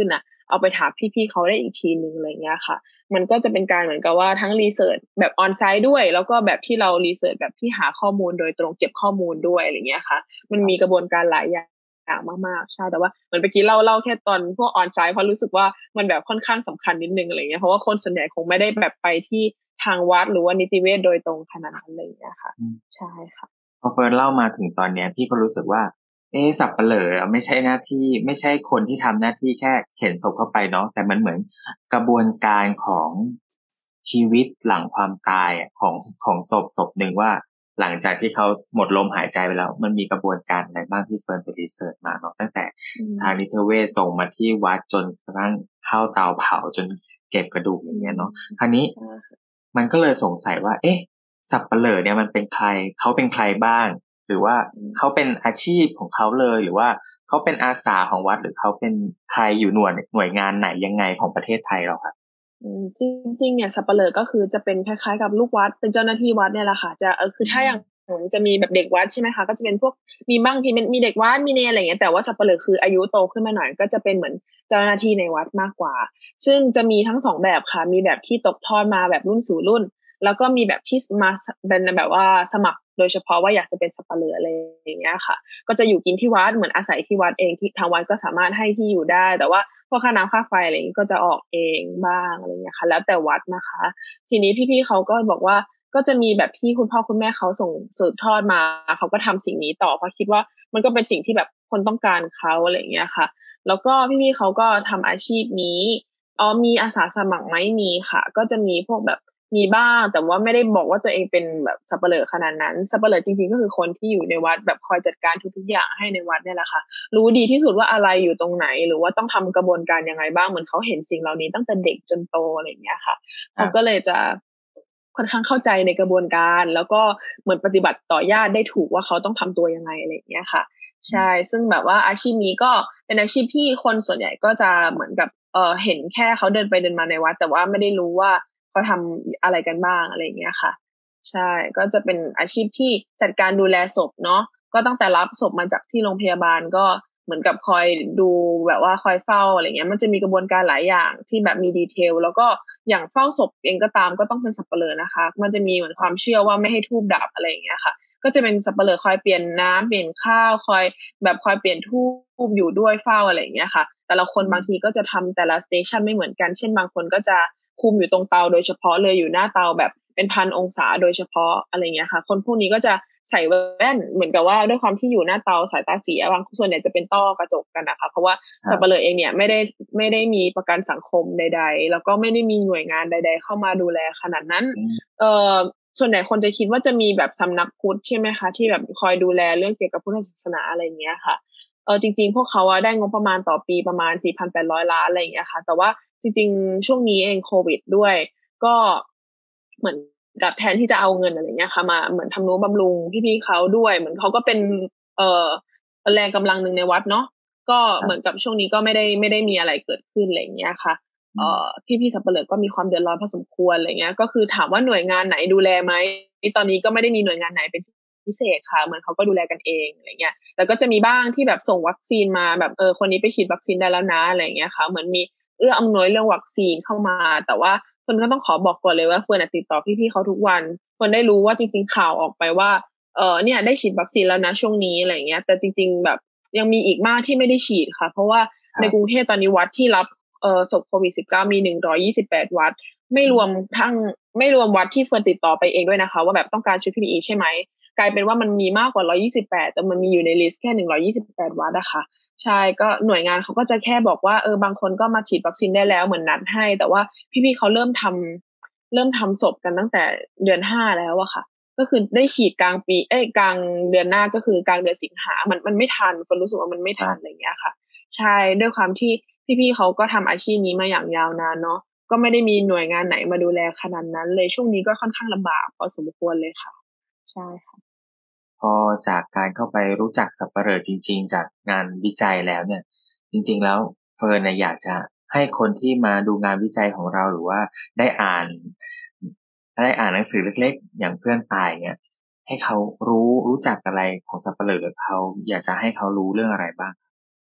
เอาไปถามพี่ๆเขาได้อีกทีนึงอะไรเงี้ยค่ะมันก็จะเป็นการเหมือนกับว่าทั้งรีเสิร์ชแบบออนไซต์ด้วยแล้วก็แบบที่เรารีเสิร์ชแบบที่หาข้อมูลโดยตรงเก็บข้อมูลด้วยอะไรเงี้ยค่ะมันมีกระบวนการหลายอย่างมากๆใช่แต่ว่าเหมือนเมื่อกี้เล่าแค่ตอนพวกออนไซต์เพราะรู้สึกว่ามันแบบค่อนข้างสำคัญนิดนึงอะไรเงี้ยเพราะว่าคนส่วนใหญ่คงไม่ได้แบบไปที่ทางวัดหรือว่านิติเวชโดยตรงขนาดนั้นอะไรเงี้ยค่ะใช่ค่ะพอเฟิร์นเล่ามาถึงตอนเนี้ยพี่ก็รู้สึกว่าสัปเหร่อไม่ใช่หน้าที่ไม่ใช่คนที่ทำหน้าที่แค่เข็นศพเข้าไปเนาะแต่มันเหมือนกระบวนการของชีวิตหลังความตายอะของศพหนึ่งว่าหลังจากที่เขาหมดลมหายใจไปแล้วมันมีกระบวนการอะไรบ้างที่เฟิร์นไปรีเสิร์ชมาเนาะตั้งแต่ทางนิติเวชส่งมาที่วัดจนกระทั่งเข้าเตาเผาจนเก็บกระดูกอย่างเงี้ยเนาะคราวนี้มันก็เลยสงสัยว่าสัปเหร่อเนี่ยมันเป็นใครเขาเป็นใครบ้างหรือว่าเขาเป็นอาชีพของเขาเลยหรือว่าเขาเป็นอาสาของวัดหรือเขาเป็นใครอยู่หน่วยงานไหนยังไงของประเทศไทยเราครับจริงๆเนี่ยสัปเหร่อก็คือจะเป็นคล้ายๆกับลูกวัดเป็นเจ้าหน้าที่วัดเนี่ยแหละค่ะจะคือถ้าอย่างจะมีแบบเด็กวัดใช่ไหมคะก็จะเป็นพวกมีบ้างที่มีเด็กวัดมีเนรอะไรอย่างเงี้ยแต่ว่าสัปเหร่อคืออายุโตขึ้นมาหน่อยก็จะเป็นเหมือนเจ้าหน้าที่ในวัดมากกว่าซึ่งจะมีทั้งสองแบบค่ะมีแบบที่ตกทอดมาแบบรุ่นสู่รุ่นแล้วก็มีแบบที่มาเป็นแบบว่าสมัครโดยเฉพาะว่าอยากจะเป็นสัปเหร่ออะไรอย่างเงี้ยค่ะก็จะอยู่กินที่วัดเหมือนอาศัยที่วัดเองที่ทางวัดก็สามารถให้ที่อยู่ได้แต่ว่าพวกค่าน้ำค่าไฟอะไรอย่างงี้ก็จะออกเองบ้างอะไรอย่างเงี้ยค่ะแล้วแต่วัดนะคะทีนี้พี่ๆเขาก็บอกว่าก็จะมีแบบที่คุณพ่อคุณแม่เขาส่งสืบทอดมาเขาก็ทำสิ่งนี้ต่อเพราะคิดว่ามันก็เป็นสิ่งที่แบบคนต้องการเขาอะไรอย่างเงี้ยค่ะแล้วก็พี่ๆเขาก็ทำอาชีพนี้มีอาสาสมัครไหมมีค่ะก็จะมีพวกแบบมีบ้างแต่ว่าไม่ได้บอกว่าตัวเองเป็นแบบสัปเหร่อขนาดนั้นสัปเหร่อจริงๆก็คือคนที่อยู่ในวัดแบบคอยจัดการทุกๆอย่างให้ในวัดเนี่ยแหละค่ะรู้ดีที่สุดว่าอะไรอยู่ตรงไหนหรือว่าต้องทำกระบวนการยังไงบ้างเหมือนเขาเห็นสิ่งเหล่านี้ตั้งแต่เด็กจนโตอะไรอย่างเงี้ยค่ะเขาก็เลยจะค่อนข้างเข้าใจในกระบวนการแล้วก็เหมือนปฏิบัติต่อญาติได้ถูกว่าเขาต้องทำตัวยังไงอะไรอย่างเงี้ยค่ะใช่ซึ่งแบบว่าอาชีพนี้ก็เป็นอาชีพที่คนส่วนใหญ่ก็จะเหมือนกับเห็นแค่เขาเดินไปเดินมาในวัดแต่ว่าไม่ได้รู้ว่าเขาทำอะไรกันบ้างอะไรอย่างเงี้ยค่ะใช่ก็จะเป็นอาชีพที่จัดการดูแลศพเนาะก็ตั้งแต่รับศพมาจากที่โรงพยาบาลก็เหมือนกับคอยดูแบบว่าคอยเฝ้าอะไรเงี้ยมันจะมีกระบวนการหลายอย่างที่แบบมีดีเทลแล้วก็อย่างเฝ้าศพเองก็ตามก็ต้องเป็นสัปเหร่อนะคะมันจะมีเหมือนความเชื่อว่าไม่ให้ธูปดับอะไรอย่างเงี้ยค่ะก็จะเป็นสัปเหร่อคอยเปลี่ยนน้ำเปลี่ยนข้าวคอยแบบคอยเปลี่ยนธูปอยู่ด้วยเฝ้าอะไรอย่างเงี้ยค่ะแต่ละคนบางทีก็จะทำแต่ละสเตชันไม่เหมือนกันเช่นบางคนก็จะคุมอยู่ตรงเตาโดยเฉพาะเลยอยู่หน้าเตาแบบเป็น1,000 องศาโดยเฉพาะอะไรเงี้ยค่ะคนพวกนี้ก็จะใส่แว่นเหมือนกับว่าด้วยความที่อยู่หน้าเตาสายตาเสียบางส่วนใหญ่จะเป็นต้อกระจกกันนะคะเพราะว่าสัปเหร่อเองเนี่ยไม่ได้มีประกันสังคมใดๆแล้วก็ไม่ได้มีหน่วยงานใดๆเข้ามาดูแลขนาดนั้นเอ่อส่วนใหญ่คนจะคิดว่าจะมีแบบสำนักพุทธใช่ไหมคะที่แบบคอยดูแลเรื่องเกี่ยวกับพุทธศาสนาอะไรอย่างเงี้ยค่ะจริงๆพวกเขาได้งบประมาณต่อปีประมาณ4,800 ล้านอะไรอย่างเงี้ยค่ะแต่ว่าจริงๆช่วงนี้เองโควิดด้วยก็เหมือนกับแทนที่จะเอาเงินอะไรเงี้ยค่ะมาเหมือนทำนุบำรุงพี่ๆเขาด้วยเหมือนเขาก็เป็นเอ่อแรงกำลังหนึ่งในวัดเนาะก็เหมือนกับช่วงนี้ก็ไม่ได้มีอะไรเกิดขึ้นอะไรอย่างเงี้ยค่ะพี่ๆสัปเหร่อก็มีความเดือดร้อนพอสมควรอะไรเงี้ยก็คือถามว่าหน่วยงานไหนดูแลไหมตอนนี้ก็ไม่ได้มีหน่วยงานไหนเป็นพิเศษค่ะเหมือนเขาก็ดูแลกันเองอะไรเงี้ยแต่ก็จะมีบ้างที่แบบส่งวัคซีนมาแบบคนนี้ไปฉีดวัคซีนได้แล้วนะอะไรเงี้ยค่ะเหมือนมีเอื้ออำนวยเรื่องวัคซีนเข้ามาแต่ว่าเฟิร์นก็ต้องขอบอกก่อนเลยว่าเฟิร์นติดต่อพี่ๆเขาทุกวันเฟิร์นได้รู้ว่าจริงๆข่าวออกไปว่าเนี่ยได้ฉีดวัคซีนแล้วนะช่วงนี้อะไรเงี้ยแต่จริงๆแบบยังมีอีกมากที่ไม่ได้ฉีดค่ะเพราะว่าในกรุงเทพตอนนี้วัดที่รับศพโควิด19มี128วัดไม่รวมทั้งไม่รวมวัดที่เฟิร์นติดต่อไปเองด้วยนะคะว่าแบบต้องการชุด PPE ใช่ไหมกลายเป็นว่ามันมีมากกว่า128แต่มันมีอยู่ในลิสต์แค่128วัดอะค่ะใช่ก็หน่วยงานเขาก็จะแค่บอกว่าบางคนก็มาฉีดวัคซีนได้แล้วเหมือนนัดให้แต่ว่าพี่ๆเขาเริ่มทำศพกันตั้งแต่เดือน5แล้วอะค่ะก็คือได้ฉีดกลางปีกลางเดือนหน้าก็คือกลางเดือนสิงหามันไม่ทันคนรู้สึกว่ามันไม่ทันอะไรอย่างเงี้ยค่ะใช่ด้วยความที่พี่ๆเขาก็ทำอาชีพนี้มาอย่างยาวนานเนาะก็ไม่ได้มีหน่วยงานไหนมาดูแลขนาดนั้นเลยช่วงนี้ก็ค่อนข้างลำบากพอสมควรเลยค่ะใช่ค่ะพอจากการเข้าไปรู้จักสัปเหร่อจริงๆจากงานวิจัยแล้วเนี่ยจริงๆแล้วเฟิร์นเนี่ยอยากจะให้คนที่มาดูงานวิจัยของเราหรือว่าได้อ่านได้อ่านหนังสือเล็กๆอย่างเพื่อนตายเนี่ยให้เขารู้จักอะไรของสัปเหร่อหรือเขาอยากจะให้เขารู้เรื่องอะไรบ้าง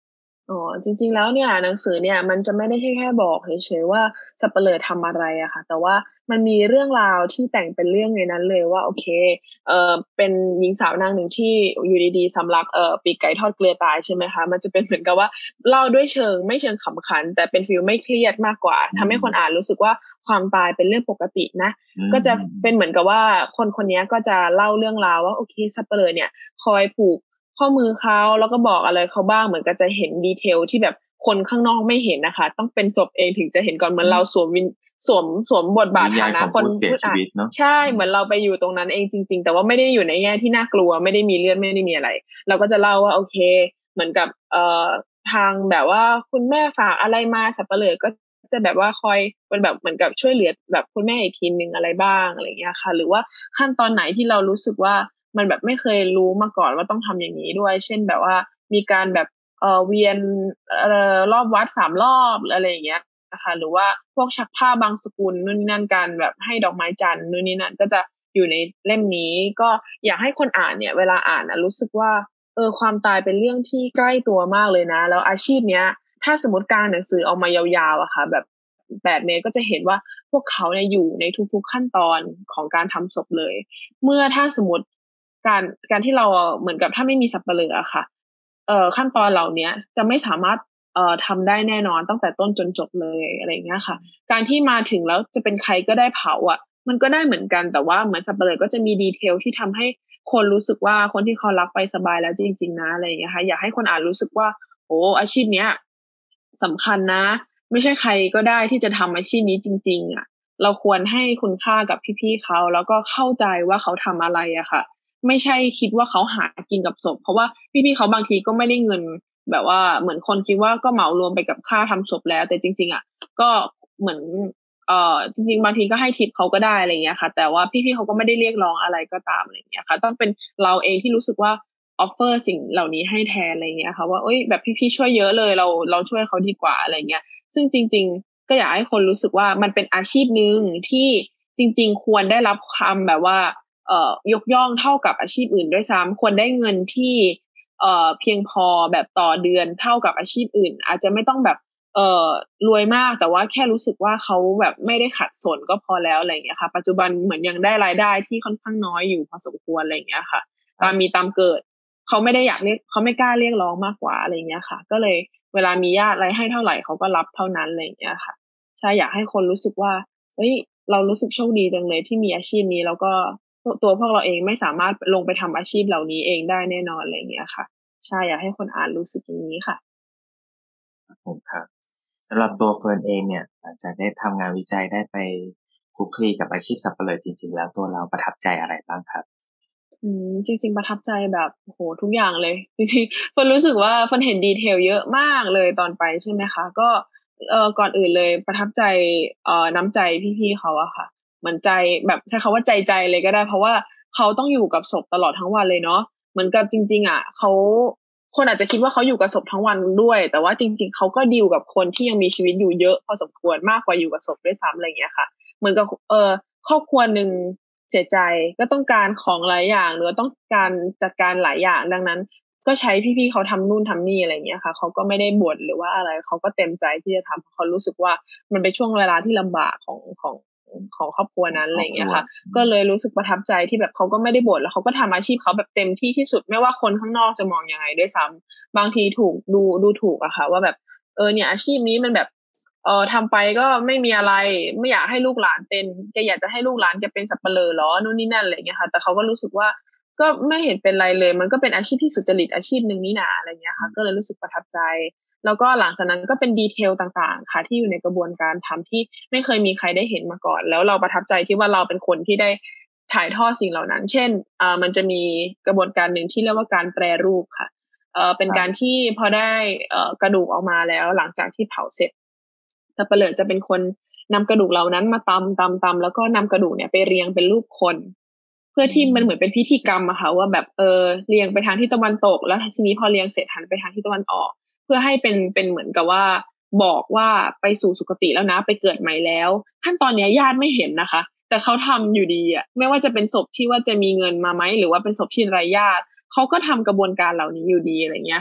อ๋อจริงๆแล้วเนี่ยหนังสือเนี่ยมันจะไม่ได้แค่บอกเฉยๆว่าสัปเหร่อทำอะไรอะค่ะแต่ว่ามันมีเรื่องราวที่แต่งเป็นเรื่องในนั้นเลยว่าโอเคเป็นหญิงสาวนางหนึ่งที่อยู่ดีๆสำลักปีกไก่ทอดเกลือตายใช่ไหมคะมันจะเป็นเหมือนกับว่าเล่าด้วยเชิงไม่เชิงขำขันแต่เป็นฟีลไม่เครียดมากกว่าอืทำให้คนอ่านมรู้สึกว่าความตายเป็นเรื่องปกตินะอืก็จะมเป็นเหมือนกับว่าคนคนนี้ก็จะเล่าเรื่องราวว่าโอเคสัปเหร่อเนี่ยคอยผูก ข้อมือเขาแล้วก็บอกอะไรเขาบ้างเหมือนกับจะเห็นดีเทลที่แบบคนข้างนอกไม่เห็นนะคะต้องเป็นศพเองถึงจะเห็นก่อนเหมือนเราอืมสวมบทบาทนิยายของฐานะคนผู้เสียผู้อ่ะชีวิตเนาะใช่อืมเหมือนเราไปอยู่ตรงนั้นเองจริงๆแต่ว่าไม่ได้อยู่ในแง่ที่น่ากลัวไม่ได้มีเลือดไม่ได้มีอะไรเราก็จะเล่าว่าโอเคเหมือนกับทางแบบว่าคุณแม่ฝากอะไรมาสับปะเหร่อก็จะแบบว่าคอยเป็นแบบเหมือนกับช่วยเหลือแบบคุณแม่อีกทีนึงอะไรบ้างอะไรอย่างเงี้ยค่ะหรือว่าขั้นตอนไหนที่เรารู้สึกว่ามันแบบไม่เคยรู้มาก่อนว่าต้องทำอย่างนี้ด้วยเช่นแบบว่ามีการแบบเวียนรอบวัด3 รอบหรืออะไรอย่างเงี้ยนะคะหรือว่าพวกชักผ้าบางสกุลนู่นนี่นั่นการแบบให้ดอกไม้จันทร์นู่นนี่นั่นก็จะอยู่ในเล่มนี้ก็อยากให้คนอ่านเนี่ยเวลาอ่านนะรู้สึกว่าความตายเป็นเรื่องที่ใกล้ตัวมากเลยนะแล้วอาชีพเนี้ยถ้าสมมติการหนังสือออกมายาวๆอะค่ะแบบ8 เมตรก็จะเห็นว่าพวกเขาเนี่ยอยู่ในทุกๆขั้นตอนของการทำศพเลยเมื่อถ้าสมมติการที่เราเหมือนกับถ้าไม่มีสับปะเหร่ออะค่ะขั้นตอนเหล่าเนี้ยจะไม่สามารถทำได้แน่นอนตั้งแต่ต้นจนจบเลยอะไรอย่างเงี้ยค่ะการที่มาถึงแล้วจะเป็นใครก็ได้เผาอะมันก็ได้เหมือนกันแต่ว่าเหมือนสับปะเหร่อก็จะมีดีเทลที่ทำให้คนรู้สึกว่าคนที่เขารักไปสบายแล้วจริงๆนะอะไรอย่างเงี้ยค่ะอยากให้คนอ่านรู้สึกว่าโอ้อาชีพเนี้ยสำคัญนะไม่ใช่ใครก็ได้ที่จะทำอาชีพนี้จริงๆอะเราควรให้คุณค่ากับพี่ๆเขาแล้วก็เข้าใจว่าเขาทำอะไรอะค่ะ ไม่ใช่คิดว่าเขาหากินกับศพเพราะว่าพี่ๆเขาบางทีก็ไม่ได้เงินแบบว่าเหมือนคนคิดว่าก็เหมารวมไปกับค่าทำศพแล้วแต่จริงๆอ่ะก็เหมือนจริงๆบางทีก็ให้ทิปเขาก็ได้อะไรอย่างเงี้ยค่ะแต่ว่าพี่ๆเขาก็ไม่ได้เรียกร้องอะไรก็ตามอะไรอย่างเงี้ยค่ะต้องเป็นเราเองที่รู้สึกว่าออฟเฟอร์สิ่งเหล่านี้ให้แทนอะไรอย่างเงี้ยค่ะว่าเอ้ยแบบพี่ๆช่วยเยอะเลยเราช่วยเขาดีกว่าอะไรอย่างเงี้ยซึ่งจริงๆก็อยากให้คนรู้สึกว่ามันเป็นอาชีพหนึ่งที่จริงๆควรได้รับความแบบว่า ยกย่องเท่ากับอาชีพอื่นด้วยซ้ำควรได้เงินที่เพียงพอแบบต่อเดือนเท่ากับอาชีพอื่นอาจจะไม่ต้องแบบเอ่อรวยมากแต่ว่าแค่รู้สึกว่าเขาแบบไม่ได้ขัดสนก็พอแล้วอะไรอย่างเงี้ยค่ะปัจจุบันเหมือนยังได้รายได้ที่ค่อนข้างน้อยอยู่พอสมควรอะไรอย่างเงี้ยค่ะตามมีตามเกิดเขาไม่ได้อยากเรียกเขาไม่กล้าเรียกร้องมากกว่าอะไรอย่างเงี้ยค่ะก็เลยเวลามีญาติอะไรให้เท่าไหร่เขาก็รับเท่านั้นอะไรอย่างเงี้ยค่ะใช่อยากให้คนรู้สึกว่าเฮ้ยเรารู้สึกโชคดีจังเลยที่มีอาชีพนี้แล้วก็ ตัวพวกเราเองไม่สามารถลงไปทำอาชีพเหล่านี้เองได้แน่นอนอะไรอย่างเงี้ยค่ะใช่อยากให้คนอ่านรู้สึกอย่างนี้ค่ะผมครับสำหรับตัวเฟิร์นเองเนี่ยหลังจากได้ทำงานวิจัยได้ไปคลุกคลีกับอาชีพสับปะเหร่อจริงๆแล้วตัวเราประทับใจอะไรบ้างครับจริงๆประทับใจแบบโอ้โหทุกอย่างเลยจริงๆเฟิร์นรู้สึกว่าเฟิร์นเห็นดีเทลเยอะมากเลยตอนไปใช่ไหมคะก็ก่อนอื่นเลยประทับใจน้ำใจพี่ๆเขาอะค่ะเหมือนใจแบบใช้คำว่าใจเลยก็ได้เพราะว่าเขาต้องอยู่กับศพตลอดทั้งวันเลยเนาะเหมือนกับจริงๆอะเขาคนอาจจะคิดว่าเขาอยู่กับศพทั้งวันด้วยแต่ว่าจริงๆเขาก็ดีลกับคนที่ยังมีชีวิตอยู่เยอะพอสมควรมากกว่าอยู่กับศพด้วยซ้ำอะไรอย่างเงี้ยค่ะเหมือนกับครอบครัวหนึ่งเสียใจก็ต้องการของหลายอย่างหรือว่าต้องการจัดการหลายอย่างดังนั้นก็ใช้พี่ๆเขาทำนู่นทำนี่อะไรอย่างเงี้ยค่ะเขาก็ไม่ได้บ่นหรือว่าอะไรเขาก็เต็มใจที่จะทำเพราะเขารู้สึกว่ามันเป็นช่วงเวลาที่ลำบากของครอบครัวนั้นครอบครัวอะไรอย่างเงี้ยค่ะก็เลยรู้สึกประทับใจที่แบบเขาก็ไม่ได้บ่นแล้วเขาก็ทำอาชีพเขาแบบเต็มที่ที่สุดไม่ว่าคนข้างนอกจะมองยังไงด้วยซ้ำบางทีถูกดูถูกอะค่ะว่าแบบเนี่ยอาชีพนี้มันแบบ ทำไปก็ไม่มีอะไรไม่อยากให้ลูกหลานเป็นแกอยากจะให้ลูกหลานแกเป็นสับปะเหร่อเหรอนู่นนี่นั่นอะไรอย่างเงี้ยค่ะแต่เขาก็รู้สึกว่าก็ไม่เห็นเป็นไรเลยมันก็เป็นอาชีพที่สุจริตอาชีพหนึ่งนี่นาอะไรอย่างเงี้ยค่ะก็เลยรู้สึกประทับใจแล้วก็หลังจากนั้นก็เป็นดีเทลต่างๆค่ะที่อยู่ในกระบวนการทำที่ไม่เคยมีใครได้เห็นมาก่อนแล้วเราประทับใจที่ว่าเราเป็นคนที่ได้ถ่ายทอดสิ่งเหล่านั้นเช่นมันจะมีกระบวนการหนึ่งที่เรียกว่าการแปรรูปค่ะเป็นครับการที่พอได้กระดูกออกมาแล้วหลังจากที่เผาเสร็จ สับปะเหร่อจะเป็นคนนำกระดูกเหล่านั้นมาตำแล้วก็นำกระดูกเนี่ยไปเรียงเป็นรูปคนเพื่ออืที่มันเหมือนเป็นมพิธีกรรมอะค่ะว่าแบบเรียงไปทางทิศตะวันตกแล้วทีนี้พอเรียงเสร็จหันไปทางทิศตะวันออกเพื่อให้เป็นเหมือนกับว่าบอกว่าไปสู่สุคติแล้วนะไปเกิดใหม่แล้วขั้นตอนเนี้ยญาติไม่เห็นนะคะแต่เขาทำอยู่ดีอะไม่ว่าจะเป็นศพที่ว่าจะมีเงินมาไหมหรือว่าเป็นศพที่ไร้ญาติเขาก็ทำกระบวนการเหล่านี้อยู่ดีอะไรเงี้ยค่ะ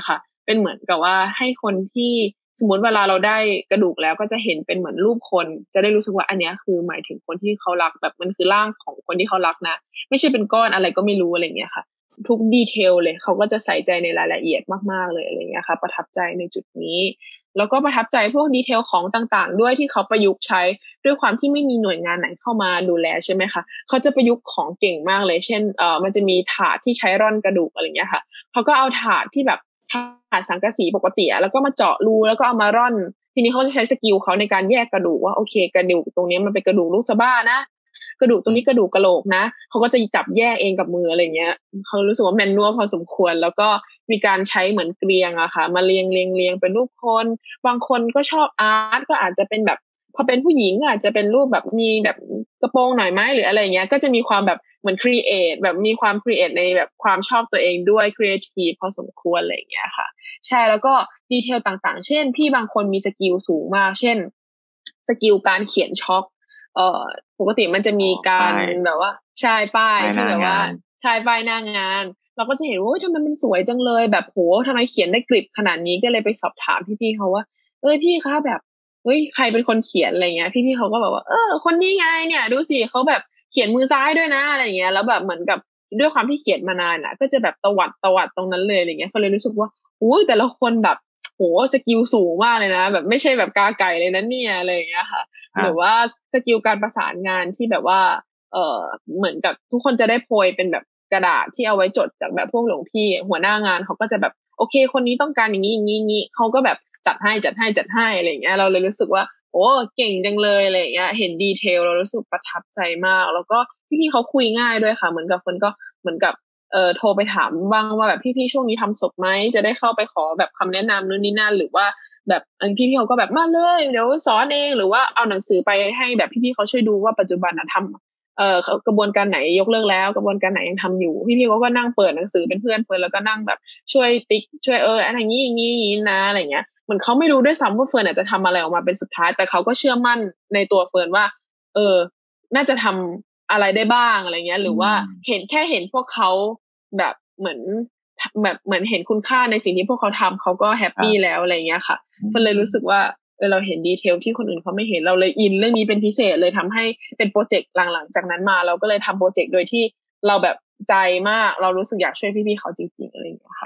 เป็นเหมือนกับว่าให้คนที่สมมติเวลาเราได้กระดูกแล้วก็จะเห็นเป็นเหมือนรูปคนจะได้รู้สึกว่าอันเนี้ยคือหมายถึงคนที่เขารักแบบมันคือร่างของคนที่เขารักนะไม่ใช่เป็นก้อนอะไรก็ไม่รู้อะไรเงี้ยค่ะทุกดีเทลเลยเขาก็จะใส่ใจในรายละเอียดมากๆเลยอะไรเงี้ยค่ะประทับใจในจุดนี้แล้วก็ประทับใจพวกดีเทลของต่างๆด้วยที่เขาประยุกต์ใช้ด้วยความที่ไม่มีหน่วยงานไหนเข้ามาดูแลใช่ไหมคะเขาจะประยุกต์ของเก่งมากเลยเช่นมันจะมีถาดที่ใช้ร่อนกระดูกอะไรเงี้ยค่ะเขาก็เอาถาดที่แบบถาดสังกะสีปกติแล้วก็มาเจาะรูแล้วก็เอามาร่อนทีนี้เขาจะใช้สกิลเขาในการแยกกระดูกว่าโอเคกระดูกตรงนี้มันเป็นกระดูกลูกสะบ้านะกระดูกตรงนี้กระดูกกะโหลกนะเขาก็จะจับแยกเองกับมืออะไรเงี้ยเขารู้สึกว่าแมนนวลพอสมควรแล้วก็มีการใช้เหมือนเกลียงอะค่ะมาเรียงเป็นรูปคนบางคนก็ชอบอาร์ตก็อาจจะเป็นแบบพอเป็นผู้หญิงอาจจะเป็นรูปแบบมีแบบกระโปรงหน่อยไหมหรืออะไรเงี้ยก็จะมีความแบบเหมือนครีเอทแบบมีความครีเอทในแบบความชอบตัวเองด้วยครีเอทีฟพอสมควรอะไรเงี้ยค่ะใช่แล้วก็ดีเทลต่างๆเช่นพี่บางคนมีสกิลสูงมากเช่นสกิลการเขียนช็อคเอ่อปกติมันจะมีการแบบว่าใช่ป้ายที่แบบว่าใช่ป้ายหน้างานเราก็จะเห็นว่าทำไมมันสวยจังเลยแบบโหทำไมเขียนได้กริบขนาดนี้ก็เลยไปสอบถามพี่ๆเขาว่าพี่คะแบบเฮ้ยใครเป็นคนเขียนอะไรเงี้ยพี่ๆเขาก็แบบว่าคนนี้ไงเนี่ยดูสิเขาแบบเขียนมือซ้ายด้วยนะอะไรเงี้ยแล้วแบบเหมือนกับด้วยความที่เขียนมานานอ่ะก็จะแบบตวัดตรงนั้นเลยอะไรเงี้ยก็เลยรู้สึกว่าอุ้ยแต่ละคนแบบโหสกิลสูงมากเลยนะแบบไม่ใช่แบบกาไก่เลยนะเนี่ยอะไรอย่างเงี้ยค่ะหรือว่าสกิลการประสานงานที่แบบว่าเอ่อเหมือนกับทุกคนจะได้โพยเป็นแบบกระดาษที่เอาไว้จดจากแบบพวกหลวงพี่หัวหน้างานเขาก็จะแบบโอเคคนนี้ต้องการอย่างนี้อย่างนี้อย่างนี้เขาก็แบบจัดให้อะไรอย่างเงี้ยเราเลยรู้สึกว่าโอ้เก่งจังเลยอะไรอย่างเงี้ยเห็นดีเทลเรารู้สึกประทับใจมากแล้วก็พี่ๆเขาคุยง่ายด้วยค่ะเหมือนกับคนก็เหมือนกับโทรไปถามบ้างว่าแบบพี่ๆช่วงนี้ทำศพไหมจะได้เข้าไปขอแบบคำแนะนำนู่นนี่นั่นหรือว่าแบบพี่ๆเขาก็แบบมาเลยเดี๋ยวสอนเองหรือว่าเอาหนังสือไปให้แบบพี่ๆเขาช่วยดูว่าปัจจุบันทำกระบวนการไหนยกเลิกแล้วกระบวนการไหนยังทำอยู่พี่ๆเขาก็นั่งเปิดหนังสือเป็นเพื่อนเฟิร์นแล้วก็นั่งแบบช่วยติ๊กช่วยอะไรอย่างนี้อย่างนี้นะอะไรเงี้ยเหมือนเขาไม่รู้ด้วยซ้ำว่าเฟิร์นอาจจะทำอะไรออกมาเป็นสุดท้ายแต่เขาก็เชื่อมั่นในตัวเฟิร์นว่าเออน่าจะทำอะไรได้บ้างอะไรเงี้ยหรือว่าเห็นพวกเขาแบบเหมือนแบบเหมือนเห็นคุณค่าในสิ่งที่พวกเขาทำเขาก็แฮปปี้แล้วอะไรเงี้ยค่ะเฟิร์นเลยรู้สึกว่าเราเห็นดีเทลที่คนอื่นเขาไม่เห็นเราเลยอินเรื่องนี้เป็นพิเศษเลยทำให้เป็นโปรเจกต์หลังๆจากนั้นมาเราก็เลยทำโปรเจกต์โดยที่เราแบบใจมากเรารู้สึกอยากช่วยพี่ๆเขาจริงๆอะไรอย่างเงี้ยค่ะ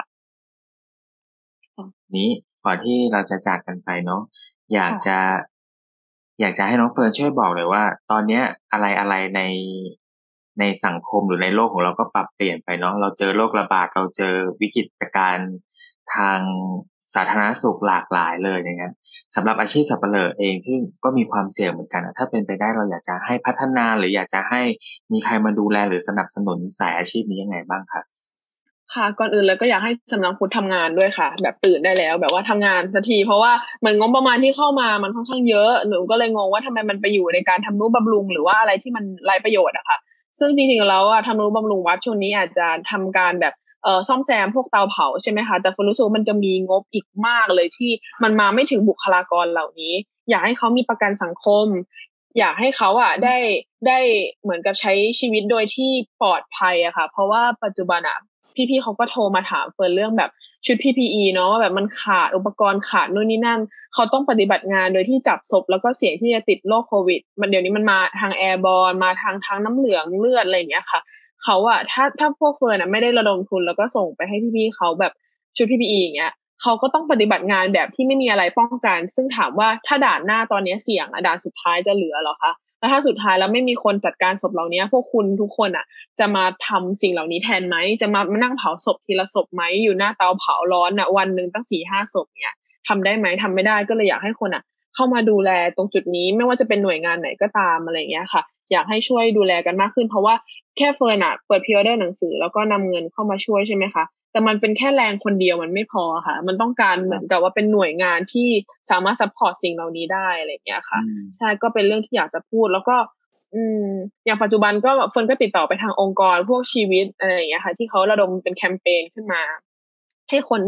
นี้ก่อนที่เราจะจากกันไปเนาะอยากจะอยากจะให้น้องเฟิร์นช่วยบอกเลยว่าตอนเนี้ยอะไรในสังคมหรือในโลกของเราก็ปรับเปลี่ยนไปเนาะเราเจอโรคระบาดเราเจอวิกฤตการณ์ทางสาธารณสุขหลากหลายเลยอย่างเงี้ยสำหรับอาชีพสับเปลอเองที่ก็มีความเสี่ยงเหมือนกันถ้าเป็นไปได้เราอยากจะให้พัฒนาหรืออยากจะให้มีใครมาดูแลหรือสนับสนุนสายอาชีพนี้ยังไงบ้างครับค่ะก่อนอื่นเลยก็อยากให้สำนักพุทธทำงานด้วยค่ะแบบตื่นได้แล้วแบบว่าทำงานสักทีเพราะว่าเหมือนงบประมาณที่เข้ามามันค่อนข้างเยอะหนูก็เลยงงว่าทำไมมันไปอยู่ในการทำนุบำรุงหรือว่าอะไรที่มันไร้ประโยชน์อะค่ะซึ่งจริงๆแล้วอะทำนุบำรุงวัดช่วงนี้อาจจะทำการแบบซ่อมแซมพวกเตาเผาใช่ไหมคะแต่คนรู้สึกว่ามันจะมีงบอีกมากเลยที่มันมาไม่ถึงบุคลากรเหล่านี้อยากให้เขามีประกันสังคมอยากให้เขาอะได้เหมือนกับใช้ชีวิตโดยที่ปลอดภัยอะค่ะเพราะว่าปัจจุบันอะพี่ๆเขาก็โทรมาถามเฟิร์นเรื่องแบบชุด PPE เนาะว่าแบบมันขาดอุปกรณ์ขาดนู่นนี่นั่นเขาต้องปฏิบัติงานโดยที่จับศพแล้วก็เสี่ยงที่จะติดโรคโควิดมันเดี๋ยวนี้มันมาทางแอร์บอลมาทางน้ำเหลืองเลือดอะไรอย่างเงี้ยค่ะเขาอะถ้าพวกเฟิร์นอะไม่ได้ระดมทุนแล้วก็ส่งไปให้พี่ๆเขาแบบชุด PPE อย่างเงี้ยเขาก็ต้องปฏิบัติงานแบบที่ไม่มีอะไรป้องกันซึ่งถามว่าถ้าด่านหน้าตอนนี้เสี่ยงอะด่านสุดท้ายจะเหลือเหรอคะแล้วถ้าสุดท้ายแล้วไม่มีคนจัดการศพเหล่านี้พวกคุณทุกคนอ่ะจะมาทำสิ่งเหล่านี้แทนไหมจะมานั่งเผาศพทีละศพไหมอยู่หน้าเตาเผาร้อนอ่ะวันหนึ่งตั้ง4-5ศพเนี่ยทำได้ไหมทำไม่ได้ก็เลยอยากให้คนอ่ะเข้ามาดูแลตรงจุดนี้ไม่ว่าจะเป็นหน่วยงานไหนก็ตามอะไรเงี้ยค่ะอยากให้ช่วยดูแลกันมากขึ้นเพราะว่าแค่เฟิร์นอ่ะเปิดพรีออเดอร์หนังสือแล้วก็นำเงินเข้ามาช่วยใช่ไหมคะแต่มันเป็นแค่แรงคนเดียวมันไม่พอค่ะมันต้องการเหมือนกับว่าเป็นหน่วยงานที่สามารถซัพพอร์ตสิ่งเหล่านี้ได้อะไรเงี้ยค่ะใช่ก็เป็นเรื่องที่อยากจะพูดแล้วก็ อืมอย่างปัจจุบันก็เฟิร์นก็ติดต่อไปทางองค์กรพวกชีวิตอะไรอย่างเงี้ยค่ะที่เขาระดมเป็นแคมเปญขึ้นมาให้คนแบบ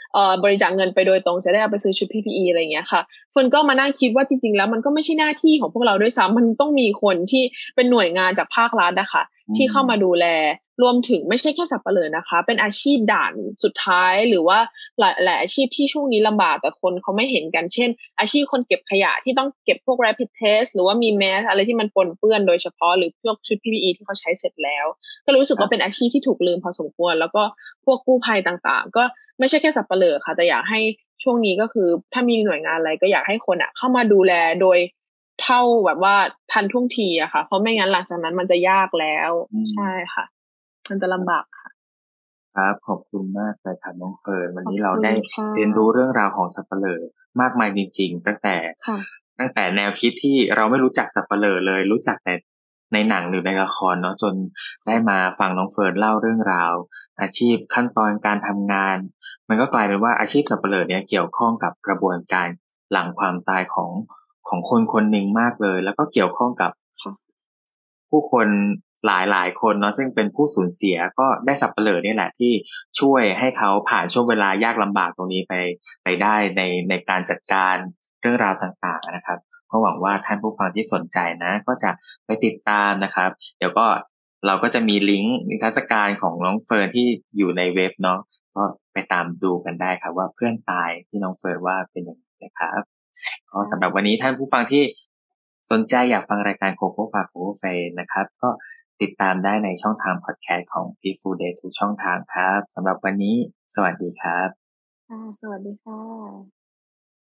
บริจาคเงินไปโดยตรงจะได้เอาไปซื้อชุด PPE อะไรอย่างเงี้ยค่ะเฟิร์นก็มานั่งคิดว่าจริงๆแล้วมันก็ไม่ใช่หน้าที่ของพวกเราด้วยซ้ำมันต้องมีคนที่เป็นหน่วยงานจากภาครัฐอะค่ะที่เข้ามาดูแลรวมถึงไม่ใช่แค่สับปะเหร่อนะคะเป็นอาชีพด่านสุดท้ายหรือว่าหลายอาชีพที่ช่วงนี้ลำบากแต่คนเขาไม่เห็นกันเช่นอาชีพคนเก็บขยะที่ต้องเก็บพวก rapid test หรือว่ามีแมสอะไรที่มันปนเปื้อนโดยเฉพาะหรือพวกชุด PPE ที่เขาใช้เสร็จแล้วก็รู้สึกว่าเป็นอาชีพที่ถูกลืมพอสมควรแล้วก็พวกกู้ภัยต่างๆก็ไม่ใช่แค่สับปะเหร่อค่ะแต่อยากให้ช่วงนี้ก็คือถ้ามีหน่วยงานอะไรก็อยากให้คนเข้ามาดูแลโดยเท่าแบบว่าทันท่วงทีอะค่ะเพราะไม่งั้นหลังจากนั้นมันจะยากแล้วใช่ค่ะมันจะลำบากค่ะครับขอบคุณมากเลยครับน้องเฟิร์นวันขอบนี้เราคุณได้ค่ะเรียนรู้เรื่องราวของสัปเหร่อมากมายจริงๆค่ะตั้งแต่แนวคิดที่เราไม่รู้จักสัปเหร่อเลยรู้จักแต่ในหนังหรือในละครเนาะจนได้มาฟังน้องเฟิร์นเล่าเรื่องราวอาชีพขั้นตอนการทำงานมันก็กลายเป็นว่าอาชีพสัปเหร่อเนี่ยเกี่ยวข้องกับกระบวนการหลังความตายของคนคนหนึ่งมากเลยแล้วก็เกี่ยวข้องกับ ผู้คนหลายคนเนาะซึ่งเป็นผู้สูญเสียก็ได้สัปเหร่อนี่แหละที่ช่วยให้เขาผ่านช่วงเวลายากลำบากตรงนี้ไปได้ในการจัดการเรื่องราวต่างๆนะครับก็หวังว่าท่านผู้ฟังที่สนใจนะก็จะไปติดตามนะครับเดี๋ยวก็เราก็จะมีลิงก์นิทรรศการของน้องเฟิร์นที่อยู่ในเว็บเนาะก็ไปตามดูกันได้ครับว่าเพื่อนตายที่น้องเฟิร์นว่าเป็นยังไงนะครับก็สำหรับวันนี้ท่านผู้ฟังที่สนใจอยากฟังรายการโคโค่ฟาโคโค่เฟนนะครับก็ติดตามได้ในช่องทางพอดแคสต์ของ Peaceful Day ทุกช่องทางครับสำหรับวันนี้สวัสดีครับสวัสดีค่ะ